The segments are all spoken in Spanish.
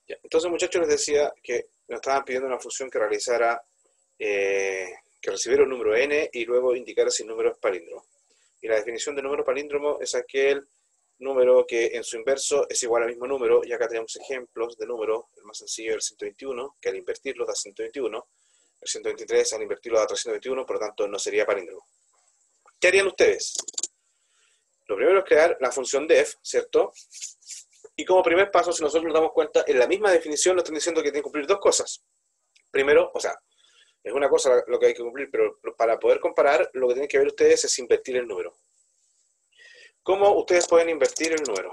Ya. Entonces, muchachos, les decía que nos estaban pidiendo una función que realizara, que recibiera un número n y luego indicara si el número es palíndromo. Y la definición de número palíndromo es aquel número que en su inverso es igual al mismo número, y acá tenemos ejemplos de número. El más sencillo es el 121, que al invertirlo da 121, el 123 al invertirlo da 321, por lo tanto no sería palíndromo. ¿Qué harían ustedes? Lo primero es crear la función def, ¿cierto? Y como primer paso, si nosotros nos damos cuenta, en la misma definición nos están diciendo que tienen que cumplir dos cosas. Primero, o sea, es una cosa lo que hay que cumplir, pero para poder comparar, lo que tienen que ver ustedes es invertir el número. ¿Cómo ustedes pueden invertir el número?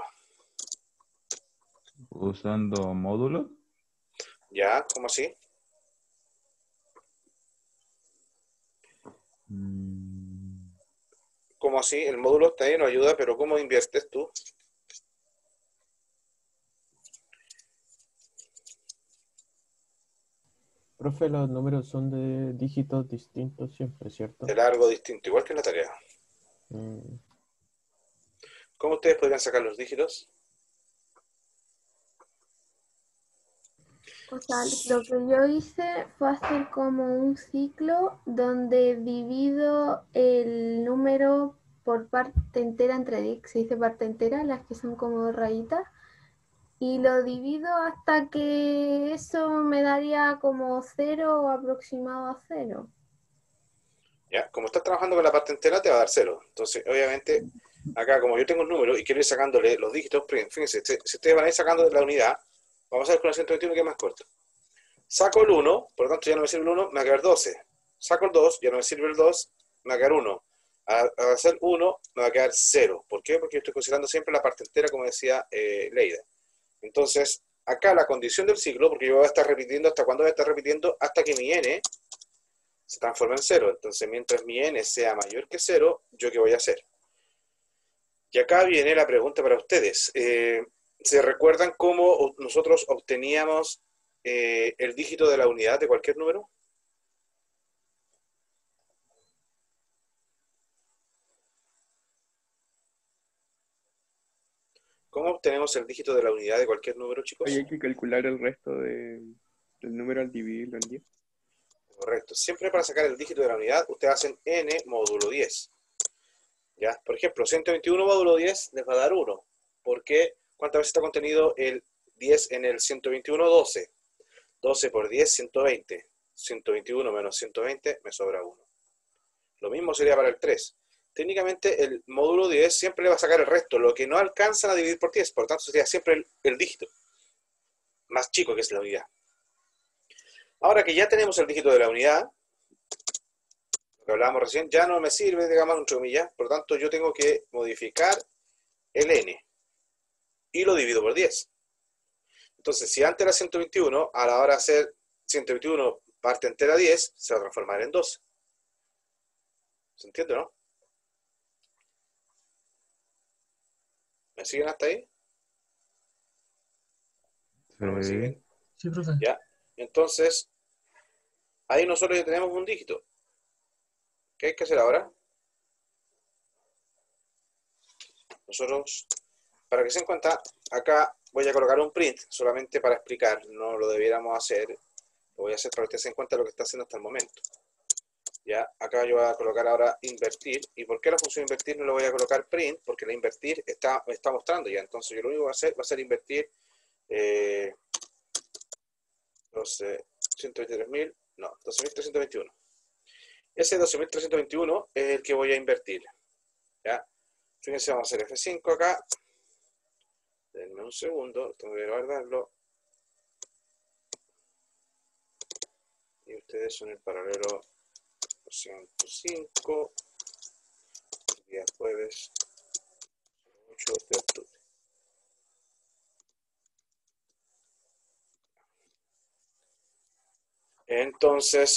Usando módulos. ¿Ya? ¿Cómo así? ¿Cómo así? El módulo también nos ayuda, pero ¿cómo inviertes tú? Profe, los números son de dígitos distintos siempre, ¿cierto? De largo distinto, igual que en la tarea. Mm, ¿Cómo ustedes podrían sacar los dígitos? O sea, lo que yo hice fue hacer como un ciclo donde divido el número por parte entera entre 10, se dice parte entera, las que son como rayitas, y lo divido hasta que eso me daría como 0 o aproximado a 0. ¿Ya? Como estás trabajando con la parte entera, te va a dar 0. Entonces, obviamente, acá como yo tengo un número y quiero ir sacándole los dígitos, fíjense, si ustedes van a ir sacando de la unidad, vamos a ver con el 121 que es más corto. Saco el 1, por lo tanto ya no me sirve el 1, me va a quedar 12. Saco el 2, ya no me sirve el 2, me va a quedar 1. Al hacer 1, me va a quedar 0. ¿Por qué? Porque yo estoy considerando siempre la parte entera, como decía Leida. Entonces, acá la condición del ciclo, porque yo voy a estar repitiendo, ¿hasta cuándo voy a estar repitiendo? Hasta que mi n se transforma en 0. Entonces, mientras mi n sea mayor que 0, ¿yo qué voy a hacer? Y acá viene la pregunta para ustedes. ¿Se recuerdan cómo nosotros obteníamos el dígito de la unidad de cualquier número? ¿Cómo obtenemos el dígito de la unidad de cualquier número, chicos? Oye, hay que calcular el resto del número al dividirlo en 10. Correcto. Siempre para sacar el dígito de la unidad, ustedes hacen n módulo 10. ¿Ya? Por ejemplo, 121 módulo 10 les va a dar 1. ¿Por qué? ¿Cuántas veces está contenido el 10 en el 121? 12. 12 por 10, 120. 121 menos 120, me sobra 1. Lo mismo sería para el 3. Técnicamente, el módulo 10 siempre le va a sacar el resto, lo que no alcanzan a dividir por 10. Por lo tanto, sería siempre el dígito más chico, que es la unidad. Ahora que ya tenemos el dígito de la unidad, lo que hablábamos recién, ya no me sirve, digamos, entre comillas. Por lo tanto, yo tengo que modificar el n y lo divido por 10. Entonces, si antes era 121, a la hora de hacer 121 parte entera 10, se va a transformar en 12. ¿Se entiende, no? ¿Me siguen hasta ahí? ¿No me siguen? Sí, profe. ¿Ya? Entonces, ahí nosotros ya tenemos un dígito. ¿Qué hay que hacer ahora? Nosotros, para que se den cuenta, acá voy a colocar un print solamente para explicar, no lo debiéramos hacer, lo voy a hacer para que ustedes se den cuenta de lo que está haciendo hasta el momento. Ya, acá yo voy a colocar ahora invertir. ¿Y por qué la función invertir no le voy a colocar print? Porque la invertir me está mostrando ya. Entonces yo lo único que voy a hacer va a ser invertir 123.000, no, 12.321. Ese 12.321 es el que voy a invertir. ¿Ya? Fíjense, vamos a hacer F5 acá. Denme un segundo, tengo que guardarlo. Y ustedes son el paralelo 205. Día jueves 8 de octubre. Entonces,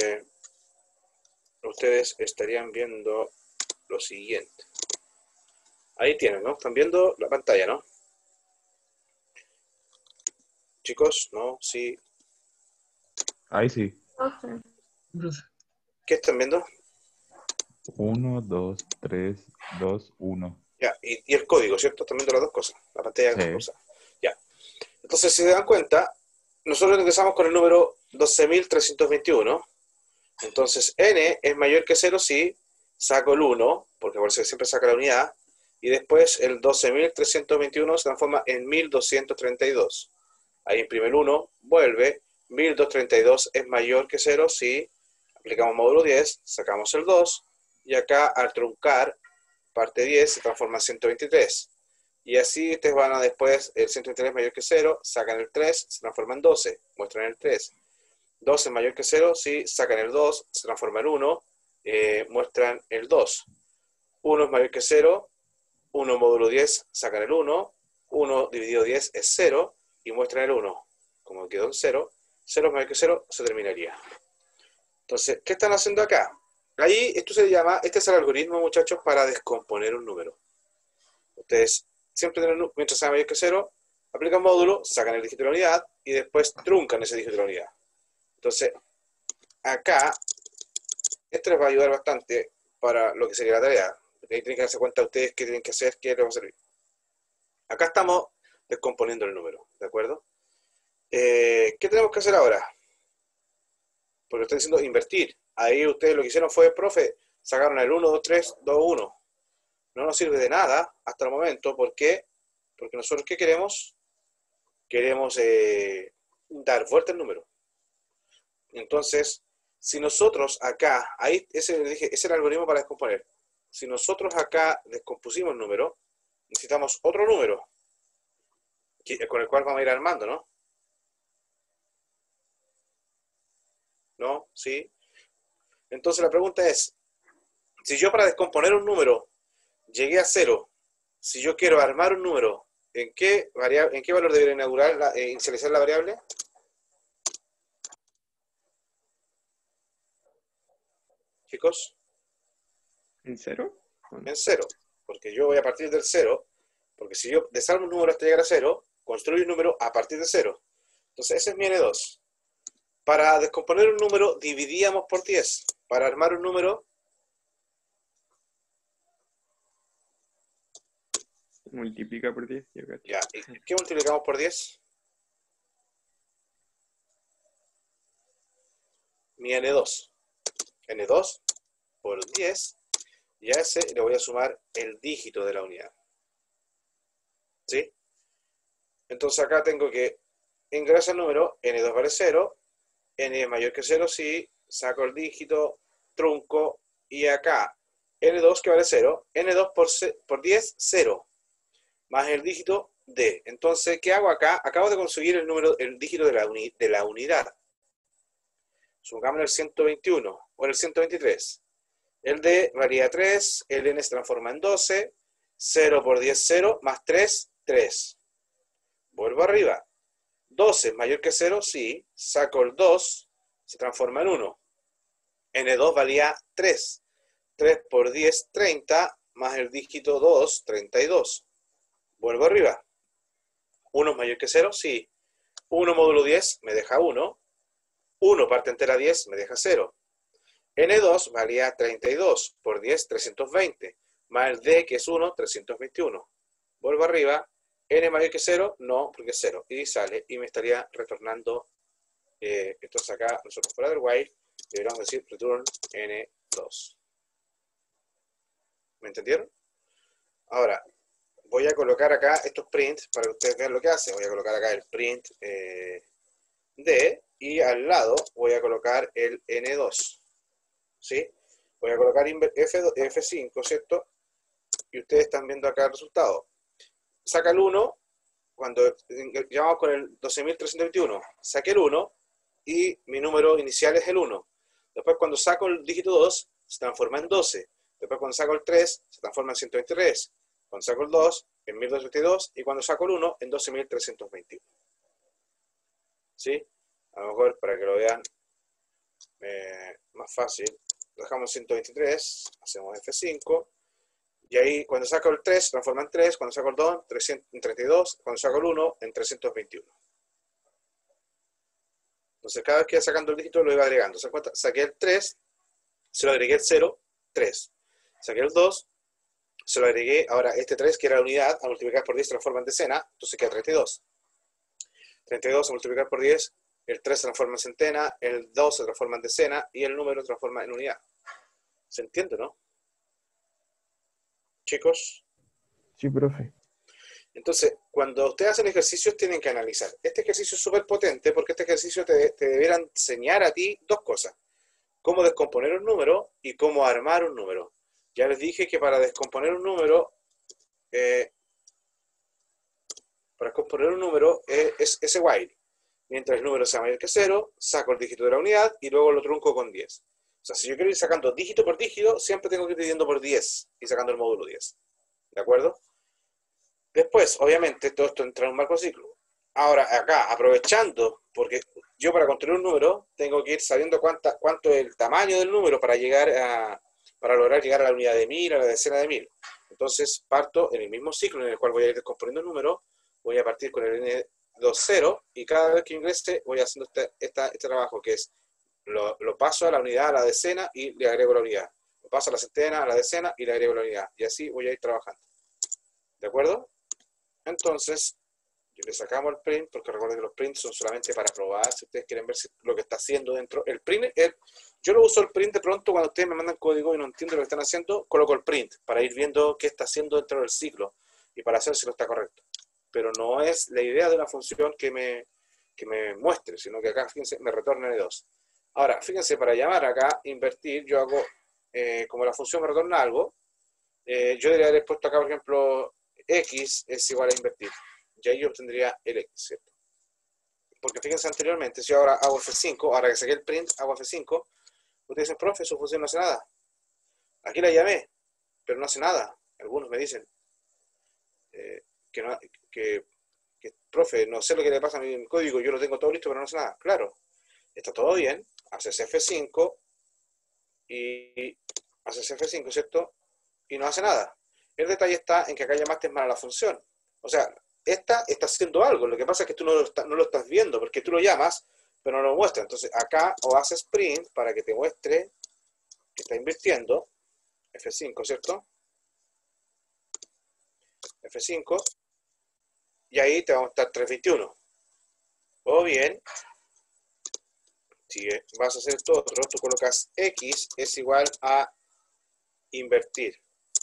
ustedes estarían viendo lo siguiente. Ahí tienen, ¿no? Están viendo la pantalla, ¿no? Chicos, ¿no? Sí. Ahí sí. Profe. Profe. ¿Qué están viendo? 1, 2, 3, 2, 1. Ya, y el código, ¿cierto? Están viendo las dos cosas. La pantalla Sí. es dos cosas. Ya. Entonces Entonces, si se dan cuenta, nosotros empezamos con el número 12.321. Entonces, n es mayor que 0 si saco el 1, porque por eso siempre saca la unidad, y después el 12.321 se transforma en 1.232. Ahí imprime el 1, vuelve, 1.232 es mayor que 0 si aplicamos módulo 10, sacamos el 2, y acá al truncar, parte 10 se transforma en 123. Y así ustedes van a después, el 123 es mayor que 0, sacan el 3, se transforma en 12, muestran el 3. 2 es mayor que 0, si sacan el 2, se transforma en 1, muestran el 2. 1 es mayor que 0, 1 módulo 10, sacan el 1, 1 dividido 10 es 0, y muestran el 1. Como quedó en 0, 0 es mayor que 0, se terminaría. Entonces, ¿qué están haciendo acá? Ahí, esto se llama, este es el algoritmo, muchachos, para descomponer un número. Ustedes siempre tienen, mientras sea mayor que 0, aplican módulo, sacan el dígito de la unidad, y después truncan ese dígito de la unidad. Entonces, acá, esto les va a ayudar bastante para lo que sería la tarea. Ahí tienen que darse cuenta ustedes qué tienen que hacer, qué les va a servir. Acá estamos descomponiendo el número, ¿de acuerdo? ¿Qué tenemos que hacer ahora? Porque estoy diciendo invertir. Ahí ustedes lo que hicieron fue, profe, sacaron el 1, 2, 3, 2, 1. No nos sirve de nada hasta el momento. ¿Por qué? Porque nosotros, ¿qué queremos? Queremos dar vuelta al número. Entonces, si nosotros acá, ahí ese es el algoritmo para descomponer. Si nosotros acá descompusimos el número, necesitamos otro número con el cual vamos a ir armando, ¿no? ¿No? ¿Sí? Entonces la pregunta es, si yo para descomponer un número llegué a 0, si yo quiero armar un número, ¿en qué valor debería inicializar la variable? Chicos, ¿En 0? en 0, porque yo voy a partir del 0, porque si yo desarmo un número hasta llegar a 0, construyo un número a partir de 0. Entonces ese es mi N2. Para descomponer un número, dividíamos por 10. Para armar un número, Multiplica por 10. Yo cacho. ya. ¿Y qué multiplicamos por 10? Mi N2. N2 por 10, y a ese le voy a sumar el dígito de la unidad. ¿Sí? Entonces acá tengo que ingresar el número, N2 vale 0, N es mayor que 0 si saco el dígito, trunco, y acá N2 que vale 0, N2 por 10, 0, más el dígito D. Entonces, ¿qué hago acá? Acabo de conseguir el dígito de la unidad. Supongamos el 121 o el 123. El D varía 3, el N se transforma en 12, 0 por 10, 0, más 3, 3. Vuelvo arriba. 12 es mayor que 0, sí. Saco el 2, se transforma en 1. N2 valía 3. 3 por 10, 30, más el dígito 2, 32. Vuelvo arriba. 1 es mayor que 0, sí. 1 módulo 10 me deja 1. 1 parte entera 10 me deja 0. N2 valía 32 por 10, 320. Más el D, que es 1, 321. Vuelvo arriba. N mayor que 0, no, porque es 0. Y sale, y me estaría retornando, entonces acá, nosotros fuera del while, deberíamos decir return N2. ¿Me entendieron? Ahora, voy a colocar acá estos prints para que ustedes vean lo que hace. Voy a colocar acá el print D, y al lado voy a colocar el N2. ¿Sí? Voy a colocar F5, ¿cierto? Y ustedes están viendo acá el resultado. Saca el 1, cuando llamamos con el 12.321, saqué el 1, y mi número inicial es el 1. Después cuando saco el dígito 2, se transforma en 12. Después cuando saco el 3, se transforma en 123. Cuando saco el 2, en 1232. Y cuando saco el 1, en 12.321. ¿Sí? A lo mejor para que lo vean más fácil, dejamos 123, hacemos F5, y ahí cuando saco el 3 se transforma en 3, cuando saco el 2 en 32, cuando saco el 1 en 321. Entonces cada vez que iba sacando el dígito lo iba agregando. ¿Se dan cuenta? Saqué el 3, se lo agregué el 0, 3. Saqué el 2, se lo agregué, ahora este 3 que era la unidad, al multiplicar por 10 se transforma en decena, entonces queda 32. 32 se multiplica por 10, el 3 se transforma en centena, el 2 se transforma en decena y el número se transforma en unidad. ¿Se entiende, no? Chicos. Sí, profe. Entonces, cuando ustedes hacen ejercicios, tienen que analizar. Este ejercicio es súper potente porque este ejercicio te debiera enseñar a ti dos cosas. Cómo descomponer un número y cómo armar un número. Ya les dije que para descomponer un número, es ese while. Mientras el número sea mayor que 0, saco el dígito de la unidad y luego lo trunco con 10. O sea, si yo quiero ir sacando dígito por dígito, siempre tengo que ir dividiendo por 10 y sacando el módulo 10. ¿De acuerdo? Después, obviamente, todo esto entra en un marco ciclo. Ahora, acá, aprovechando, porque yo para construir un número tengo que ir sabiendo cuánto es el tamaño del número para lograr llegar a la unidad de 1000, a la decena de 1000. Entonces, parto en el mismo ciclo en el cual voy a ir descomponiendo el número, voy a partir con el N20 y cada vez que ingrese voy haciendo este trabajo que es, lo paso a la unidad, a la decena y le agrego la unidad. Lo paso a la centena, a la decena y le agrego la unidad. Y así voy a ir trabajando. ¿De acuerdo? Entonces, le sacamos el print, porque recuerden que los prints son solamente para probar, si ustedes quieren ver lo que está haciendo dentro. El print, yo lo uso el print de pronto cuando ustedes me mandan código y no entiendo lo que están haciendo, coloco el print para ir viendo qué está haciendo dentro del ciclo y para hacer si lo está correcto. Pero no es la idea de una función que me muestre, sino que acá, fíjense, me retorna N2. Ahora, fíjense, para llamar acá, invertir, yo hago, como la función me retorna algo, yo debería haber puesto acá, por ejemplo, X es igual a invertir. Y ahí yo obtendría el X, ¿cierto? Porque fíjense anteriormente, si yo ahora hago F5, ahora que saqué el print, hago F5, ustedes dicen, profe, su función no hace nada. Aquí la llamé, pero no hace nada. Algunos me dicen que, profe, no sé lo que le pasa a mi código, yo lo tengo todo listo, pero no hace nada. Claro, está todo bien, haces F5 y haces F5, ¿cierto? Y no hace nada. El detalle está en que acá llamaste mal a la función. O sea, esta está haciendo algo. Lo que pasa es que tú no lo estás viendo, porque tú lo llamas, pero no lo muestra. Entonces, acá o haces print para que te muestre que está invirtiendo. F5, ¿cierto? F5. Y ahí te va a mostrar 321. O bien, si vas a hacer esto otro, tú colocas X es igual a invertir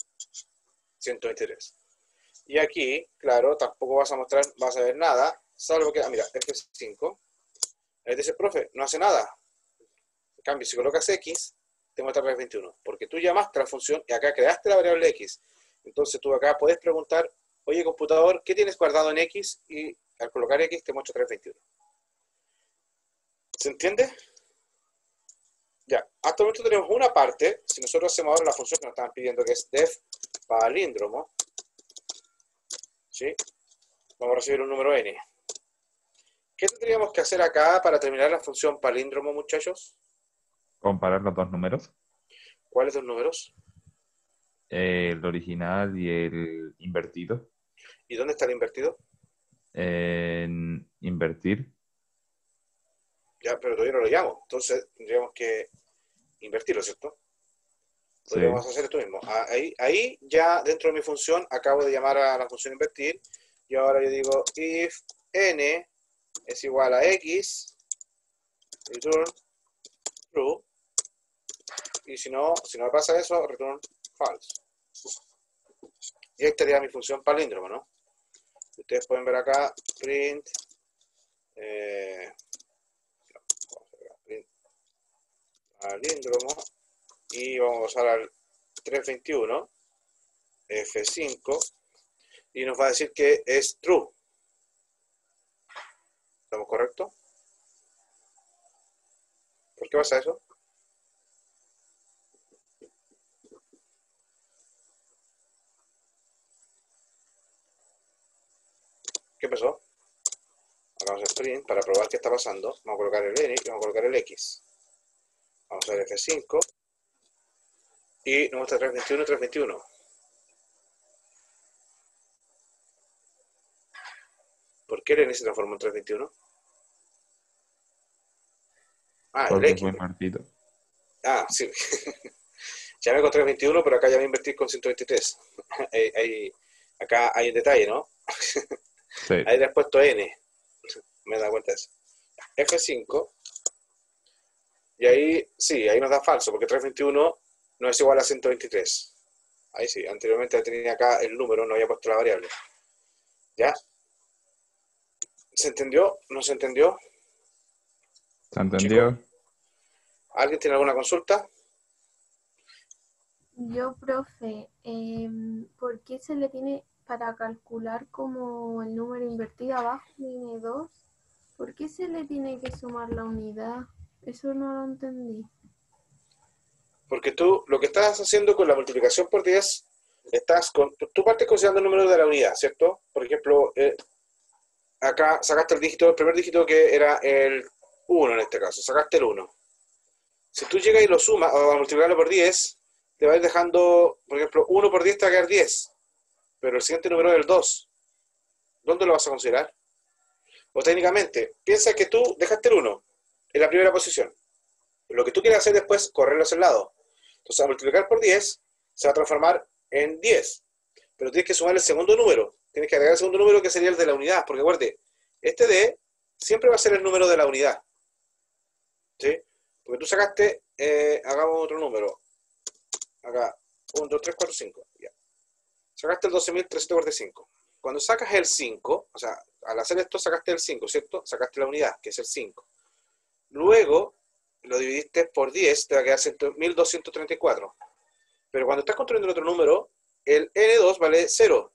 123. Y aquí, claro, tampoco vas a ver nada, salvo que, mira, F5. Ahí dice, profe, no hace nada. En cambio, si colocas X, te muestra 321. Porque tú llamaste a la función y acá creaste la variable X. Entonces tú acá puedes preguntar, oye, computador, ¿qué tienes guardado en X? Y al colocar X te muestra 321. ¿Se entiende? Ya, hasta el momento tenemos una parte. Si nosotros hacemos ahora la función que nos estaban pidiendo, que es def palíndromo, ¿sí? Vamos a recibir un número n. ¿Qué tendríamos que hacer acá para terminar la función palíndromo, muchachos? Comparar los dos números, ¿Cuáles dos números? el original y el invertido. ¿Y dónde está el invertido? En invertir, Ya, pero todavía no lo llamo. Entonces tendríamos que invertirlo, ¿cierto? sí. Podríamos hacer esto mismo. Ahí ya dentro de mi función acabo de llamar a la función invertir. Y ahora yo digo if n es igual a x, return true. Y si no me pasa eso, return false. Y ahí estaría mi función palíndromo, ¿no? Ustedes pueden ver acá print, print palíndromo, y vamos a pasar al 321 F5 y nos va a decir que es true. ¿Estamos correctos? ¿Por qué pasa eso? ¿Qué pasó? Ahora vamos a hacer print para probar qué está pasando. Vamos a colocar el n y vamos a colocar el x. Vamos a ver F5 y nos muestra 321, 321. ¿Por qué el n se transformó en 321? Ah, el Porque x. fue invertido. Ah, sí. Llamé con 321, pero acá ya voy a invertir con 123. Acá hay un detalle, ¿no? Sí. Ahí le has puesto n. me da cuenta de eso. F5, y ahí, sí, ahí nos da falso, porque 321 no es igual a 123. Ahí sí, anteriormente tenía acá el número, no había puesto la variable. ¿Ya? ¿Se entendió? ¿No se entendió? ¿Se entendió? ¿Alguien tiene alguna consulta? Yo, profe, ¿por qué se le tiene para calcular como el número invertido abajo tiene 2? ¿Por qué se le tiene que sumar la unidad? Eso no lo entendí. Porque tú lo que estás haciendo con la multiplicación por 10, tú partes considerando el número de la unidad, ¿cierto? Por ejemplo, acá sacaste el primer dígito que era el 1 en este caso, sacaste el 1. Si tú llegas y lo sumas, o a multiplicarlo por 10, te va a ir dejando, por ejemplo, 1 por 10 te va a quedar 10, pero el siguiente número es el 2. ¿Dónde lo vas a considerar? O técnicamente, piensa que tú dejaste el 1 en la primera posición. Lo que tú quieres hacer después es correrlo hacia el lado. Entonces, al multiplicar por 10, se va a transformar en 10. Pero tienes que sumar el segundo número. Tienes que agregar el segundo número que sería el de la unidad. Porque acuérdate, este D siempre va a ser el número de la unidad. ¿Sí? Porque tú sacaste, hagamos otro número. Acá, 1, 2, 3, 4, 5. Ya. Sacaste el 12.345. Cuando sacas el 5, o sea, al hacer esto sacaste el 5, ¿cierto? Sacaste la unidad, que es el 5. Luego lo dividiste por 10, te va a quedar 1.234. Pero cuando estás construyendo el otro número, el N2 vale 0.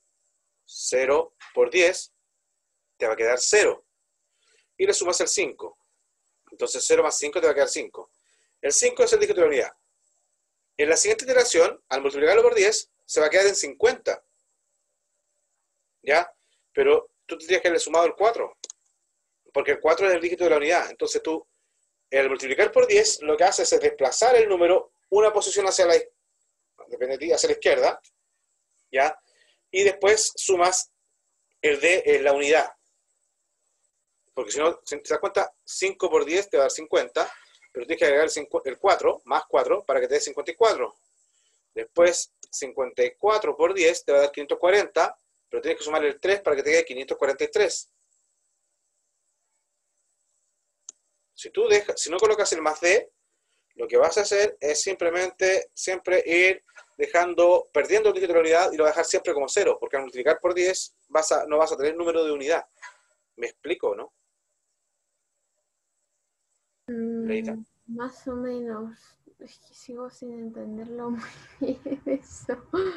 0 por 10 te va a quedar 0. Y le sumas el 5. Entonces 0 más 5 te va a quedar 5. El 5 es el dígito de la unidad. En la siguiente iteración, al multiplicarlo por 10, se va a quedar en 50. ¿Ya? Pero tú tendrías que haberle sumado el 4. Porque el 4 es el dígito de la unidad. Entonces tú, al multiplicar por 10, lo que haces es desplazar el número una posición hacia la izquierda, ¿ya? Y después sumas el D en la unidad. Porque si no, si te das cuenta, 5 por 10 te va a dar 50, pero tienes que agregar el 4, más 4, para que te dé 54. Después, 54 por 10 te va a dar 540, pero tienes que sumar el 3 para que te quede 543. Si no colocas el más D, lo que vas a hacer es simplemente siempre ir perdiendo el dígito de la unidad y lo vas a dejar siempre como 0, porque al multiplicar por 10 no vas a tener número de unidad. ¿Me explico, no? Leita. Más o menos. Es que sigo sin entenderlo muy bien eso.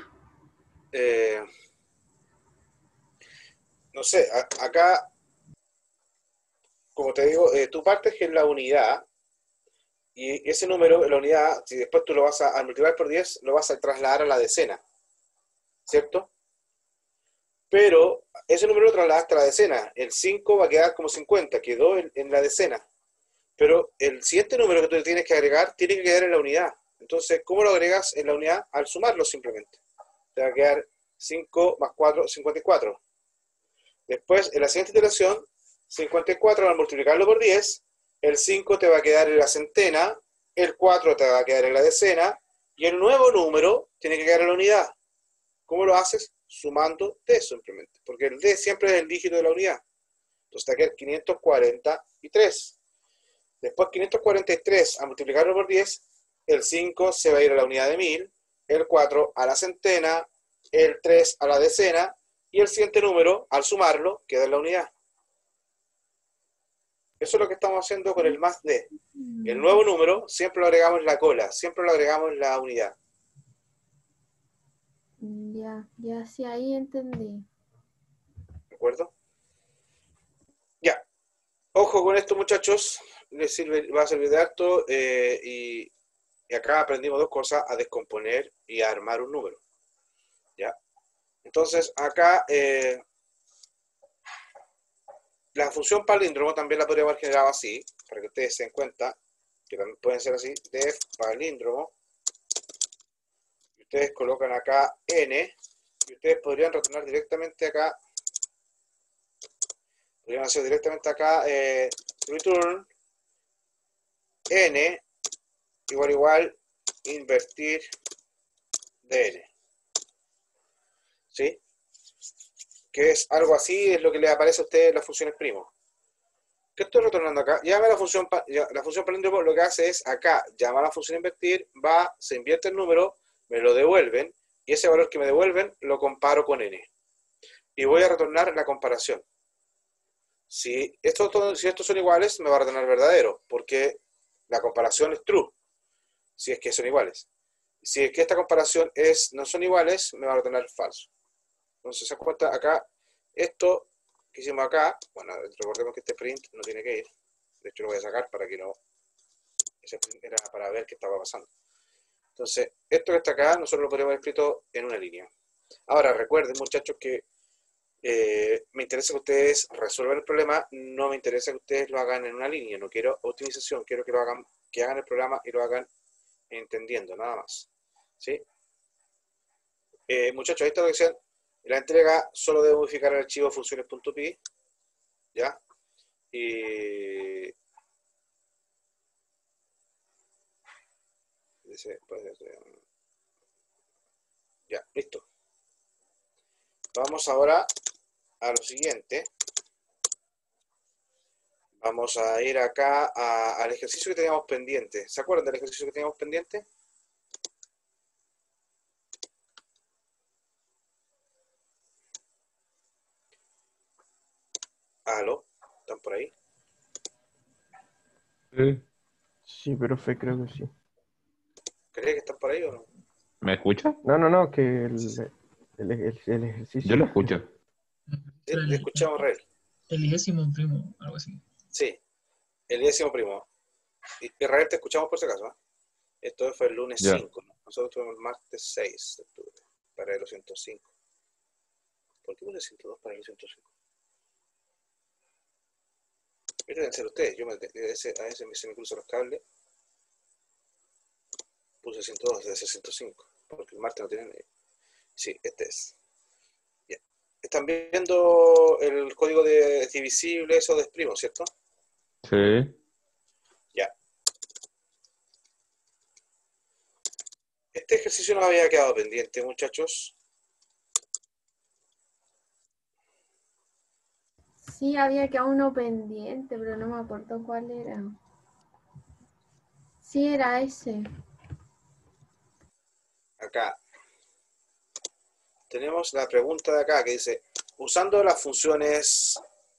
No sé, acá, como te digo, tú partes en la unidad, y ese número, la unidad, si después tú lo vas al multiplicar por 10, lo vas a trasladar a la decena, ¿cierto? Pero ese número lo trasladaste a la decena. El 5 va a quedar como 50, quedó en la decena. Pero el siguiente número que tú tienes que agregar tiene que quedar en la unidad. Entonces, ¿cómo lo agregas en la unidad? Al sumarlo simplemente. Te va a quedar 5 más 4, 54. Después, en la siguiente iteración, 54 al multiplicarlo por 10, el 5 te va a quedar en la centena, el 4 te va a quedar en la decena, y el nuevo número tiene que quedar en la unidad. ¿Cómo lo haces? Sumando D simplemente, porque el D siempre es el dígito de la unidad. Entonces te va a quedar 543. Después 543 a multiplicarlo por 10, el 5 se va a ir a la unidad de 1000, el 4 a la centena, el 3 a la decena, y el siguiente número, al sumarlo, queda en la unidad. Eso es lo que estamos haciendo con el más D. El nuevo número siempre lo agregamos en la cola, siempre lo agregamos en la unidad. Ya, sí, ahí entendí. ¿De acuerdo? Ya. Ojo con esto, muchachos. Va a servir de harto. Y acá aprendimos dos cosas: a descomponer y a armar un número. ¿Ya? Entonces, acá la función palíndromo también la podríamos haber generado así, para que ustedes se den cuenta que también pueden ser así: def palíndromo. Ustedes colocan acá n, y ustedes podrían retornar directamente acá. Podrían hacer directamente acá return n igual invertir de n. ¿Sí? Que es algo así, es lo que les aparece a ustedes en las funciones primo. ¿Qué estoy retornando acá? Llama la función, la función palíndromo lo que hace es acá, llama a la función invertir, va, se invierte el número, me lo devuelven, y ese valor que me devuelven lo comparo con n. Y voy a retornar la comparación. Si estos son iguales, me va a retornar verdadero, porque la comparación es true, si es que son iguales. Si es que esta comparación no son iguales, me va a retornar falso. Entonces, se cuenta acá, esto que hicimos acá, bueno, recordemos que este print no tiene que ir. De hecho, lo voy a sacar para que no... Ese print era para ver qué estaba pasando. Entonces, esto que está acá, nosotros lo podríamos haber escrito en una línea. Ahora, recuerden, muchachos, que me interesa que ustedes resuelvan el problema, no me interesa que ustedes lo hagan en una línea, no quiero optimización, quiero que hagan el programa y lo hagan entendiendo, nada más. ¿Sí? Muchachos, ahí está lo que decían. La entrega solo debe modificar el archivo funciones.py, ¿ya? Y... ya, listo. Vamos ahora a lo siguiente. Vamos a ir acá al ejercicio que teníamos pendiente. ¿Se acuerdan del ejercicio que teníamos pendiente? ¿Aló? ¿Están por ahí? Sí. Sí, profe, creo que sí. ¿Cree que están por ahí o no? ¿Me escucha? No, que el Yo ejercicio. lo escucho. Le escuchamos, Rey. El 10º primo, algo así. Sí, el 10º primo. Israel, te escuchamos por si acaso, ¿eh? Esto fue el lunes Ya. 5, ¿no? Nosotros tuvimos el martes 6 de octubre para el 105. ¿Por qué puse 102 para el 105? Estos deben ser ustedes. Yo a veces se me cruzan los cables. Puse 102, debe ser 105. Porque el martes no tienen... Sí, este es. Ya. Están viendo el código de divisible, eso de primo, ¿cierto? Sí. Ya. Este ejercicio nos había quedado pendiente, muchachos. Sí, había quedado uno pendiente, pero no me acuerdo cuál era. Sí, era ese. Acá. Tenemos la pregunta de acá que dice, usando las funciones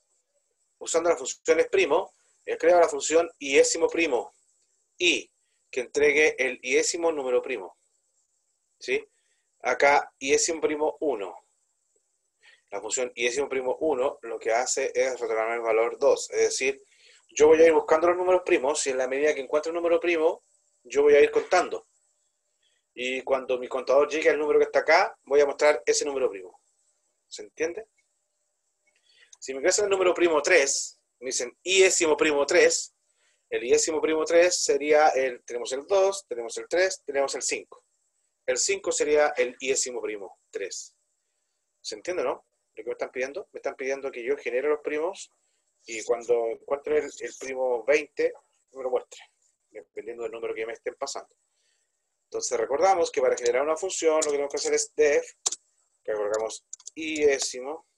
primo, crea la función iésimo primo y que entregue el iésimo número primo. ¿Sí? Acá iésimo primo 1. La función iésimo primo 1 lo que hace es retornar el valor 2. Es decir, yo voy a ir buscando los números primos y en la medida que encuentre un número primo, yo voy a ir contando. Y cuando mi contador llegue al número que está acá, voy a mostrar ese número primo. ¿Se entiende? Si me ingresan el número primo 3, me dicen iésimo primo 3, el iésimo primo 3 sería tenemos el 2, tenemos el 3, tenemos el 5. El 5 sería el iésimo primo 3. ¿Se entiende, no? Lo que me están pidiendo. Me están pidiendo que yo genere los primos y cuando encuentre el primo 20, me lo muestre, dependiendo del número que me estén pasando. Entonces recordamos que para generar una función lo que tenemos que hacer es def, que colocamos iésimo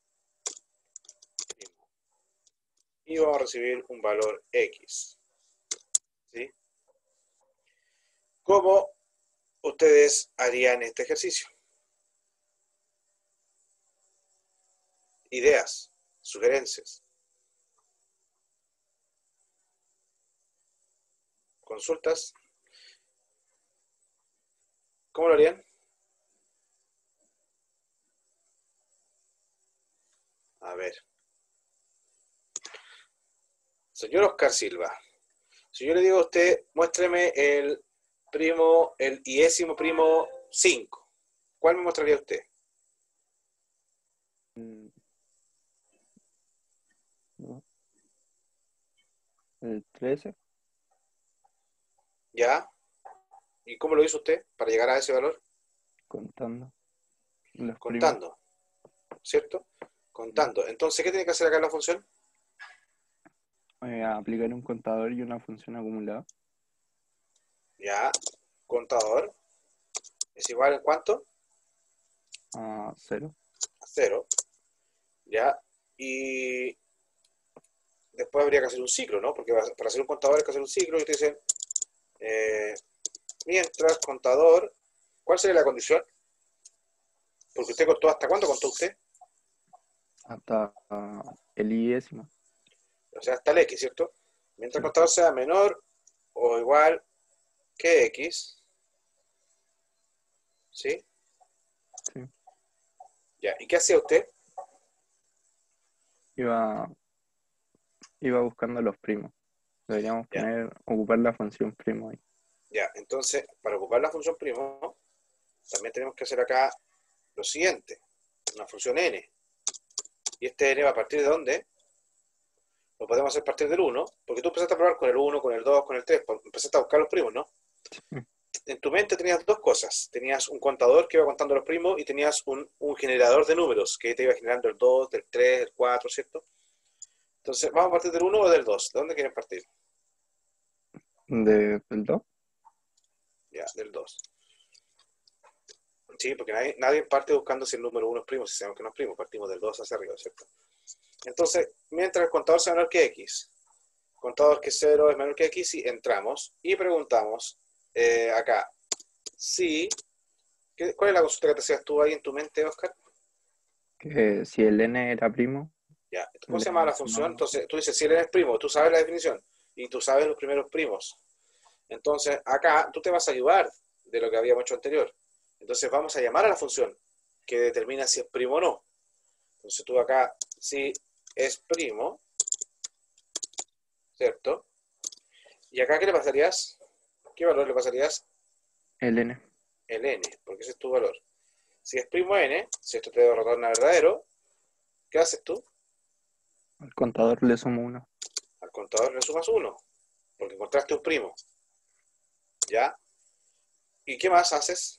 primo. Y vamos a recibir un valor X. ¿Sí? ¿Cómo ustedes harían este ejercicio? Ideas, sugerencias, consultas. ¿Cómo lo harían? A ver. Señor Oscar Silva, si yo le digo a usted, muéstreme el iésimo primo 5, ¿cuál me mostraría usted? No. El 13. ¿Ya? ¿Y cómo lo hizo usted para llegar a ese valor? Contando. Los Contando, ¿cierto? Contando. Entonces, ¿qué tiene que hacer acá en la función? Aplicar un contador y una función acumulada. Ya, contador es igual a ¿cuánto? A 0. A 0. Ya, y después habría que hacer un ciclo, ¿no? Porque para hacer un contador hay que hacer un ciclo y te dicen, mientras contador, ¿cuál sería la condición? Porque usted contó, ¿hasta cuándo contó usted? Hasta el iésimo. O sea, hasta el X, ¿cierto? Mientras el Sí. contador sea menor o igual que X, ¿sí? Sí. Ya, ¿y qué hacía usted? Iba buscando los primos. Deberíamos Ya, ocupar la función primo ahí. ya. Entonces, para ocupar la función primo, también tenemos que hacer acá lo siguiente. Una función n. Y este n va a partir de ¿dónde? Lo podemos hacer a partir del 1, porque tú empezaste a probar con el 1, con el 2, con el 3, empezaste a buscar los primos, ¿no? En tu mente tenías dos cosas. Tenías un contador que iba contando los primos y tenías un generador de números que te iba generando el 2, del 3, el 4, ¿cierto? Entonces, ¿vamos a partir del 1 o del 2? ¿De dónde quieren partir? ¿Del 2? Ya, del 2. Sí, porque nadie parte buscando si el número 1 es primo, si sabemos que no es primo, partimos del 2 hacia arriba, ¿cierto? Entonces, mientras el contador sea menor que X, contador que 0 es menor que X, y entramos y preguntamos acá, si, ¿cuál es la consulta que te hacías tú ahí en tu mente, Oscar? Que si el n era primo, Ya, ¿cómo se le llama la función? sumamos. Entonces, tú dices, si el n es primo, tú sabes la definición, y tú sabes los primeros primos. Entonces, acá tú te vas a ayudar de lo que habíamos hecho anterior. Entonces, vamos a llamar a la función que determina si es primo o no. Entonces, tú acá, si es primo, ¿cierto? Y acá, ¿qué le pasarías? ¿Qué valor le pasarías? El n. El n, porque ese es tu valor. Si es primo n, si esto te retorna verdadero, ¿qué haces tú? Al contador le sumo 1. Al contador le sumas 1, porque encontraste un primo. ¿Ya? ¿Y qué más haces?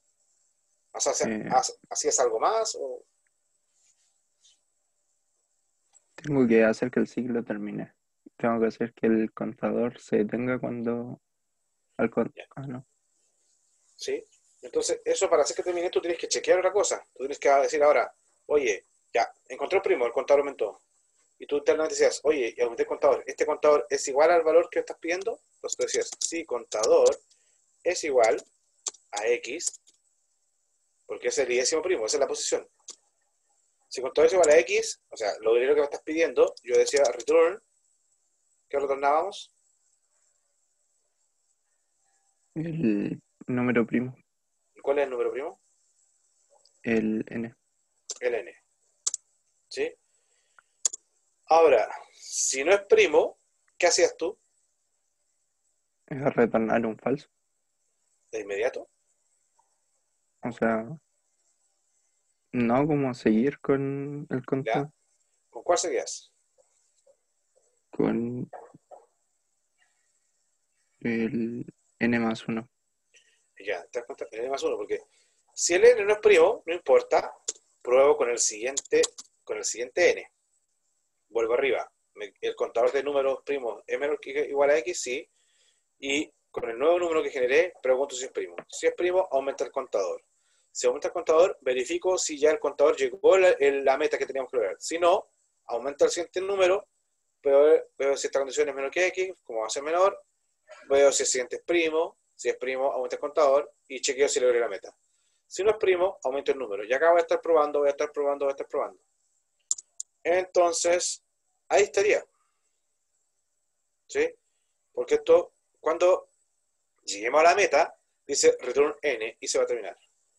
¿Hacías algo más? O... Tengo que hacer que el ciclo termine. Tengo que hacer que el contador se detenga cuando... no. ¿Sí? Entonces, eso para hacer que termine, tú tienes que chequear otra cosa. Tú tienes que decir ahora, oye, ya, encontré el primo, el contador aumentó. Y tú internamente decías, oye, y aumenté el contador. ¿Este contador es igual al valor que estás pidiendo? Entonces tú decías, sí, contador es igual a X, porque es el décimo primo, esa es la posición. Si contador es igual a X, o sea, lo primero que me estás pidiendo, yo decía return, ¿qué retornábamos? El número primo. ¿Y cuál es el número primo? El n. El n. ¿Sí? Ahora, si no es primo, ¿qué hacías tú Es retornar un falso. de inmediato? O sea, no como seguir con el ¿Ya? contador. ¿Con cuál seguías? Con el n más 1. Ya, te das cuenta, el n más 1, porque si el n no es primo, no importa, pruebo con el siguiente n. Vuelvo arriba. El contador de números primos es menor que igual a x, sí. Y con el nuevo número que generé, pregunto si es primo. Si es primo, aumenta el contador. Si aumenta el contador, verifico si ya el contador llegó a la meta que teníamos que lograr. Si no, aumenta el siguiente número, veo si esta condición es menor que x, como va a ser menor, veo si el siguiente es primo, si es primo, aumenta el contador y chequeo si logré la meta. Si no es primo, aumento el número. Y acá voy a estar probando, voy a estar probando, voy a estar probando. Entonces, ahí estaría. ¿Sí? Porque esto, cuando lleguemos a la meta, dice return n y se va a terminar.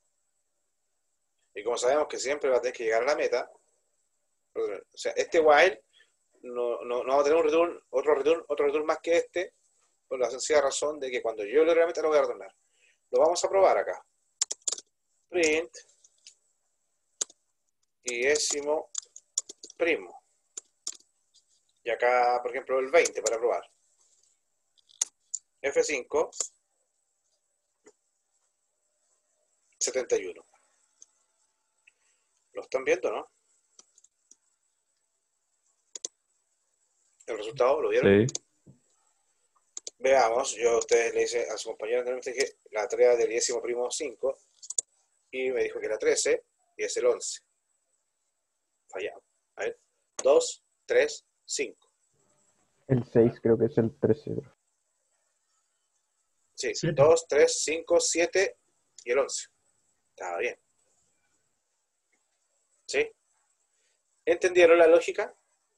Y como sabemos que siempre va a tener que llegar a la meta, o sea, este while no va a tener otro return más que este, por la sencilla razón de que cuando yo logre la meta lo voy a retornar. Lo vamos a probar acá. Print y décimo primo. Y acá, por ejemplo, el 20 para probar. F5 71. ¿Lo están viendo, no? ¿El resultado lo vieron? Sí. Veamos, yo a ustedes le hice a su compañero anteriormente dije la tarea del décimo primo 5 y me dijo que era 13 y es el 11. Fallado. A ver, 2, 3, 5. El 6 creo que es el 13. Sí, 7. 2, 3, 5, 7 y el 11. Estaba bien. ¿Sí? ¿Entendieron la lógica?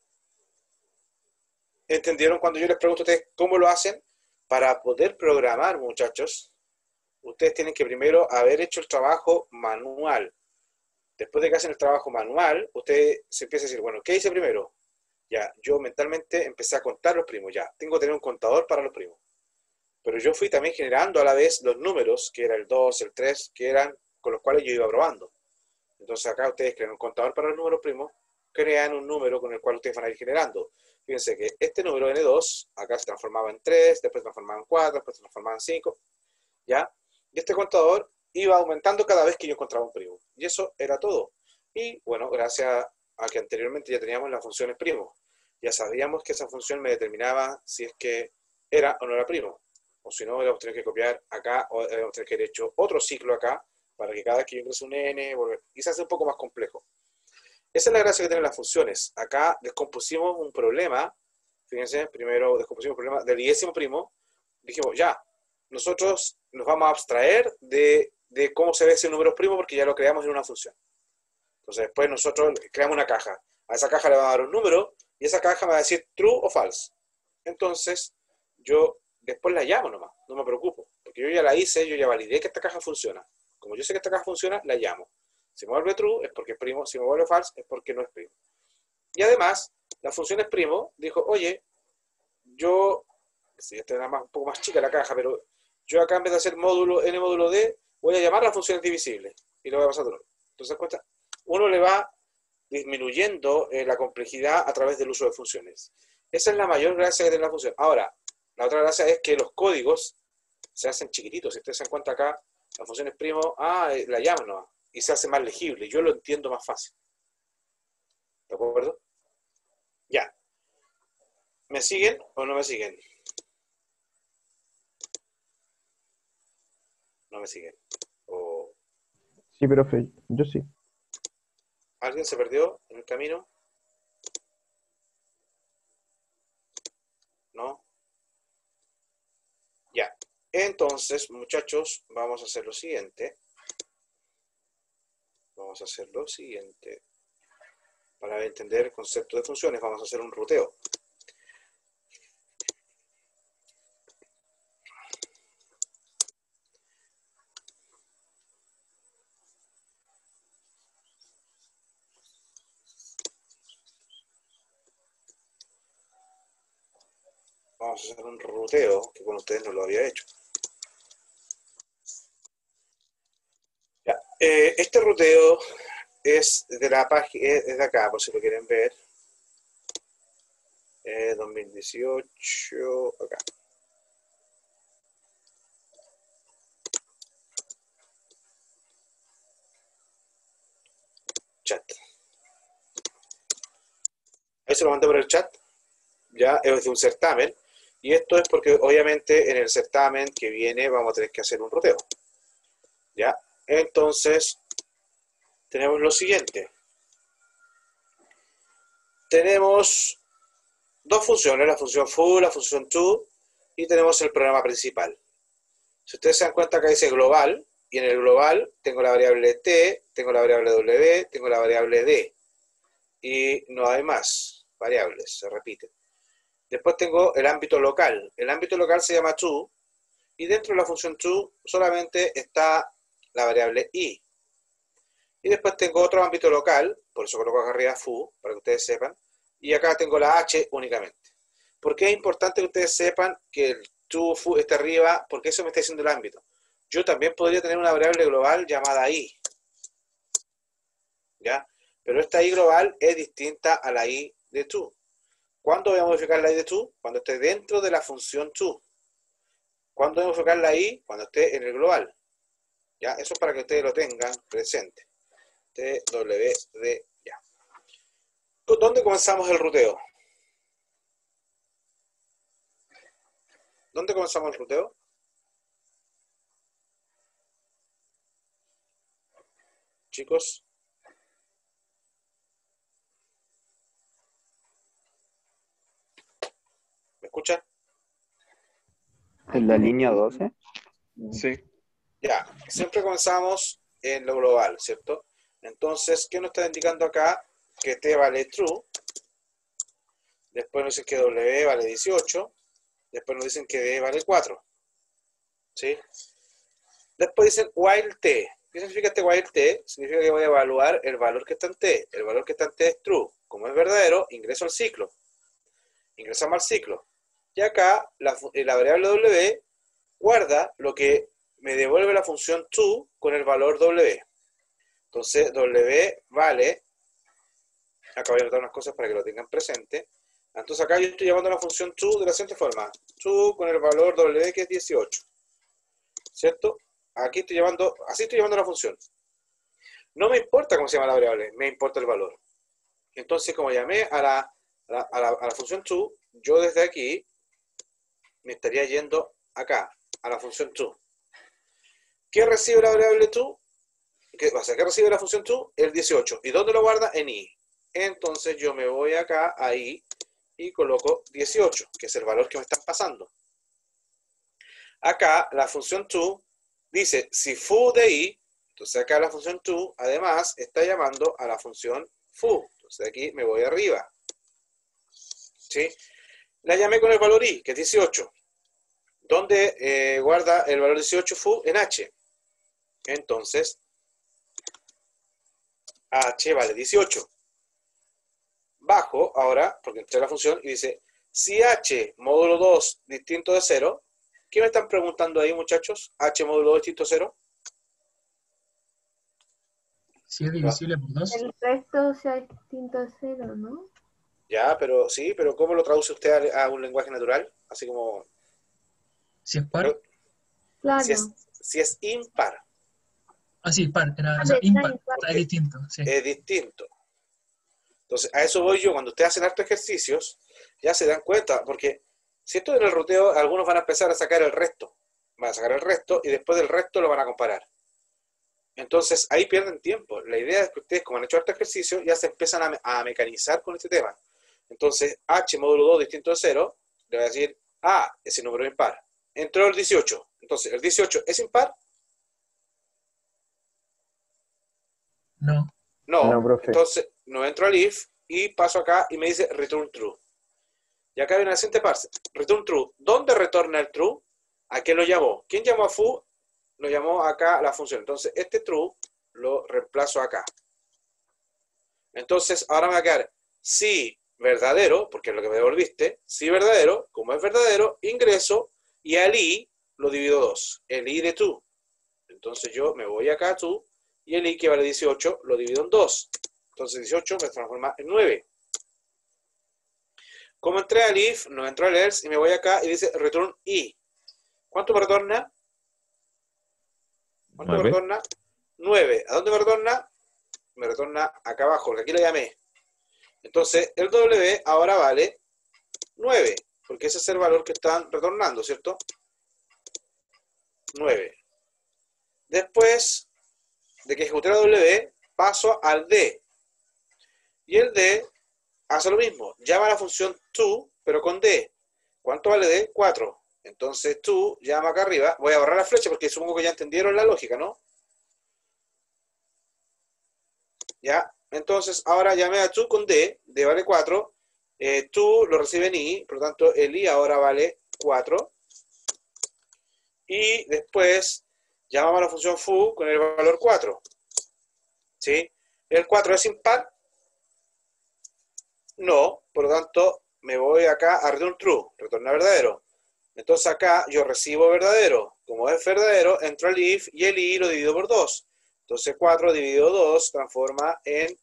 ¿Entendieron cuando yo les pregunto a ustedes cómo lo hacen? Para poder programar, muchachos, ustedes tienen que primero haber hecho el trabajo manual. Después de que hacen el trabajo manual, usted se empieza a decir, bueno, ¿qué hice primero? Ya, yo mentalmente empecé a contar los primos, ya, tengo que tener un contador para los primos. Pero yo fui también generando a la vez los números, que era el 2, el 3, que eran con los cuales yo iba probando. Entonces acá ustedes crean un contador para los números primos, crean un número con el cual ustedes van a ir generando. Fíjense que este número N2, acá se transformaba en 3, después se transformaba en 4, después se transformaba en 5, ¿ya? Y este contador iba aumentando cada vez que yo encontraba un primo. Y eso era todo. Y bueno, gracias a que anteriormente ya teníamos las funciones primo, ya sabíamos que esa función me determinaba si es que era o no era primo. O si no, íbamos a tener que copiar acá, o íbamos a tener que haber hecho otro ciclo acá, para que cada vez que yo ingrese un n, y se hace un poco más complejo. Esa es la gracia que tienen las funciones. Acá descompusimos un problema, fíjense, primero descompusimos un problema del ligésimo primo, dijimos, ya, nosotros nos vamos a abstraer de cómo se ve ese número primo porque ya lo creamos en una función. Entonces después nosotros creamos una caja. A esa caja le vamos a dar un número y esa caja me va a decir true o false. Entonces yo después la llamo nomás, no me preocupo, porque yo ya la hice, yo ya validé que esta caja funciona. Como yo sé que esta caja funciona, la llamo. Si me vuelve true es porque es primo, si me vuelve false es porque no es primo. Y además, la función es primo dijo, oye, yo, si esta era un poco más chica la caja, pero yo acá en vez de hacer módulo n módulo d, voy a llamar las funciones divisibles y lo voy a pasar todo. Entonces, cuenta, uno le va disminuyendo la complejidad a través del uso de funciones. Esa es la mayor gracia que tiene la función. Ahora, la otra gracia es que los códigos se hacen chiquititos. Si ustedes se dan cuenta acá, la función es primo, la llamo nomás, y se hace más legible. Yo lo entiendo más fácil. ¿De acuerdo? Ya. ¿Me siguen o no me siguen? No me siguen. ¿O Sí, profe, yo sí. alguien se perdió en el camino? ¿No? Ya. Entonces, muchachos, vamos a hacer lo siguiente. Vamos a hacer lo siguiente. Para entender el concepto de funciones, vamos a hacer un ruteo. Vamos a hacer un ruteo que con ustedes no lo había hecho. Ya. Este ruteo es de la página, es de acá, por si lo quieren ver. 2018, acá. Chat. Ahí se lo mandé por el chat. Ya es de un certamen. Y esto es porque obviamente en el certamen que viene vamos a tener que hacer un ruteo. ¿Ya? Entonces, tenemos lo siguiente. Tenemos dos funciones, la función foo, la función to, y tenemos el programa principal. Si ustedes se dan cuenta que dice global, y en el global tengo la variable t, tengo la variable w, tengo la variable d, y no hay más variables, se repiten. Después tengo el ámbito local. El ámbito local se llama to, y dentro de la función to solamente está la variable i. Y después tengo otro ámbito local, por eso coloco acá arriba foo, para que ustedes sepan, y acá tengo la h únicamente. ¿Por qué es importante que ustedes sepan que el to foo está arriba? Porque eso me está diciendo el ámbito. Yo también podría tener una variable global llamada i, ¿ya? Pero esta i global es distinta a la i de to. ¿Cuándo voy a modificar la i de to? Cuando esté dentro de la función to. ¿Cuándo voy a modificar la i? Cuando esté en el global. ¿Ya? Eso es para que ustedes lo tengan presente. TWD, ya. ¿Dónde comenzamos el ruteo? ¿Dónde comenzamos el ruteo? Chicos. escucha? En la línea 12. Sí. Ya, siempre comenzamos en lo global, ¿cierto? Entonces, ¿qué nos está indicando acá? Que T vale true. Después nos dicen que W vale 18. Después nos dicen que D vale 4. ¿Sí? Después dicen while T. ¿Qué significa este while T? Significa que voy a evaluar el valor que está en T. El valor que está en T es true. Como es verdadero, ingreso al ciclo. Ingresamos al ciclo. Y acá, la variable W guarda lo que me devuelve la función to con el valor W. Entonces, W vale, acá voy a anotar unas cosas para que lo tengan presente. Entonces acá yo estoy llamando a la función to de la siguiente forma. To con el valor W que es 18. ¿Cierto? Aquí estoy llamando, así estoy llamando a la función. No me importa cómo se llama la variable, me importa el valor. Entonces, como llamé a la función to, yo desde aquí me estaría yendo acá, a la función to. ¿Qué recibe la variable to? ¿Qué recibe la función to? El 18. ¿Y dónde lo guarda? En i. Entonces yo me voy acá a i y coloco 18, que es el valor que me están pasando. Acá la función to dice si foo de i, entonces acá la función to además está llamando a la función foo. Entonces aquí me voy arriba. ¿Sí? La llamé con el valor i, que es 18. ¿Dónde guarda el valor 18 foo? En h. Entonces, h vale 18. Bajo ahora, porque entré a la función y dice, si h módulo 2 distinto de 0, ¿qué me están preguntando ahí, muchachos? H módulo 2 distinto de 0. Si es divisible por 2. El resto sea distinto de 0, ¿no? Ya, pero sí, pero ¿cómo lo traduce usted a un lenguaje natural? Así como... Si es par. Claro. Si es impar. Ah, sí, par. Era, Ah, o sea, está impar. impar. Es distinto. Sí. Es distinto. Entonces, a eso voy yo. Cuando ustedes hacen hartos ejercicios, ya se dan cuenta, porque si esto en el ruteo, algunos van a empezar a sacar el resto. Van a sacar el resto y después del resto lo van a comparar. Entonces, ahí pierden tiempo. La idea es que ustedes, como han hecho hartos ejercicios, ya se empiezan a mecanizar con este tema. Entonces, h módulo 2 distinto de 0, le voy a decir, ese número es impar. Entró el 18. Entonces, ¿el 18 es impar? No. No, profe. Entonces no entro al if y paso acá y me dice return true. Y acá viene la siguiente parte. Return true. ¿Dónde retorna el true? ¿A qué lo llamó? ¿Quién llamó a foo? Lo llamó acá la función. Entonces este true lo reemplazo acá. Entonces ahora me va a quedar si verdadero, porque es lo que me devolviste, si verdadero, como es verdadero, ingreso y al i lo divido 2. El i de true. Entonces yo me voy acá a true. Y el i que vale 18 lo divido en 2. Entonces 18 me transforma en 9. Como entré al if, no entro al else y me voy acá y dice return i. ¿Cuánto me retorna? ¿Cuánto me 9. retorna? 9. ¿A dónde me retorna? Me retorna acá abajo, porque aquí lo llamé. Entonces el w ahora vale 9, porque ese es el valor que están retornando, ¿cierto? 9. Después de que ejecuté la W, paso al D. Y el D hace lo mismo. Llama a la función to, pero con D. ¿Cuánto vale D? 4. Entonces to llama acá arriba. Voy a borrar la flecha porque supongo que ya entendieron la lógica, ¿no? Ya. Entonces ahora llamé a to con D. D vale 4. To lo recibe en I. Por lo tanto, el I ahora vale 4. Y después llamamos a la función foo con el valor 4. ¿Sí? ¿El 4 es impar? No, por lo tanto, me voy acá a return true, retorna verdadero. Entonces acá yo recibo verdadero. Como es verdadero, entro al if y el i lo divido por 2. Entonces 4 dividido 2 transforma en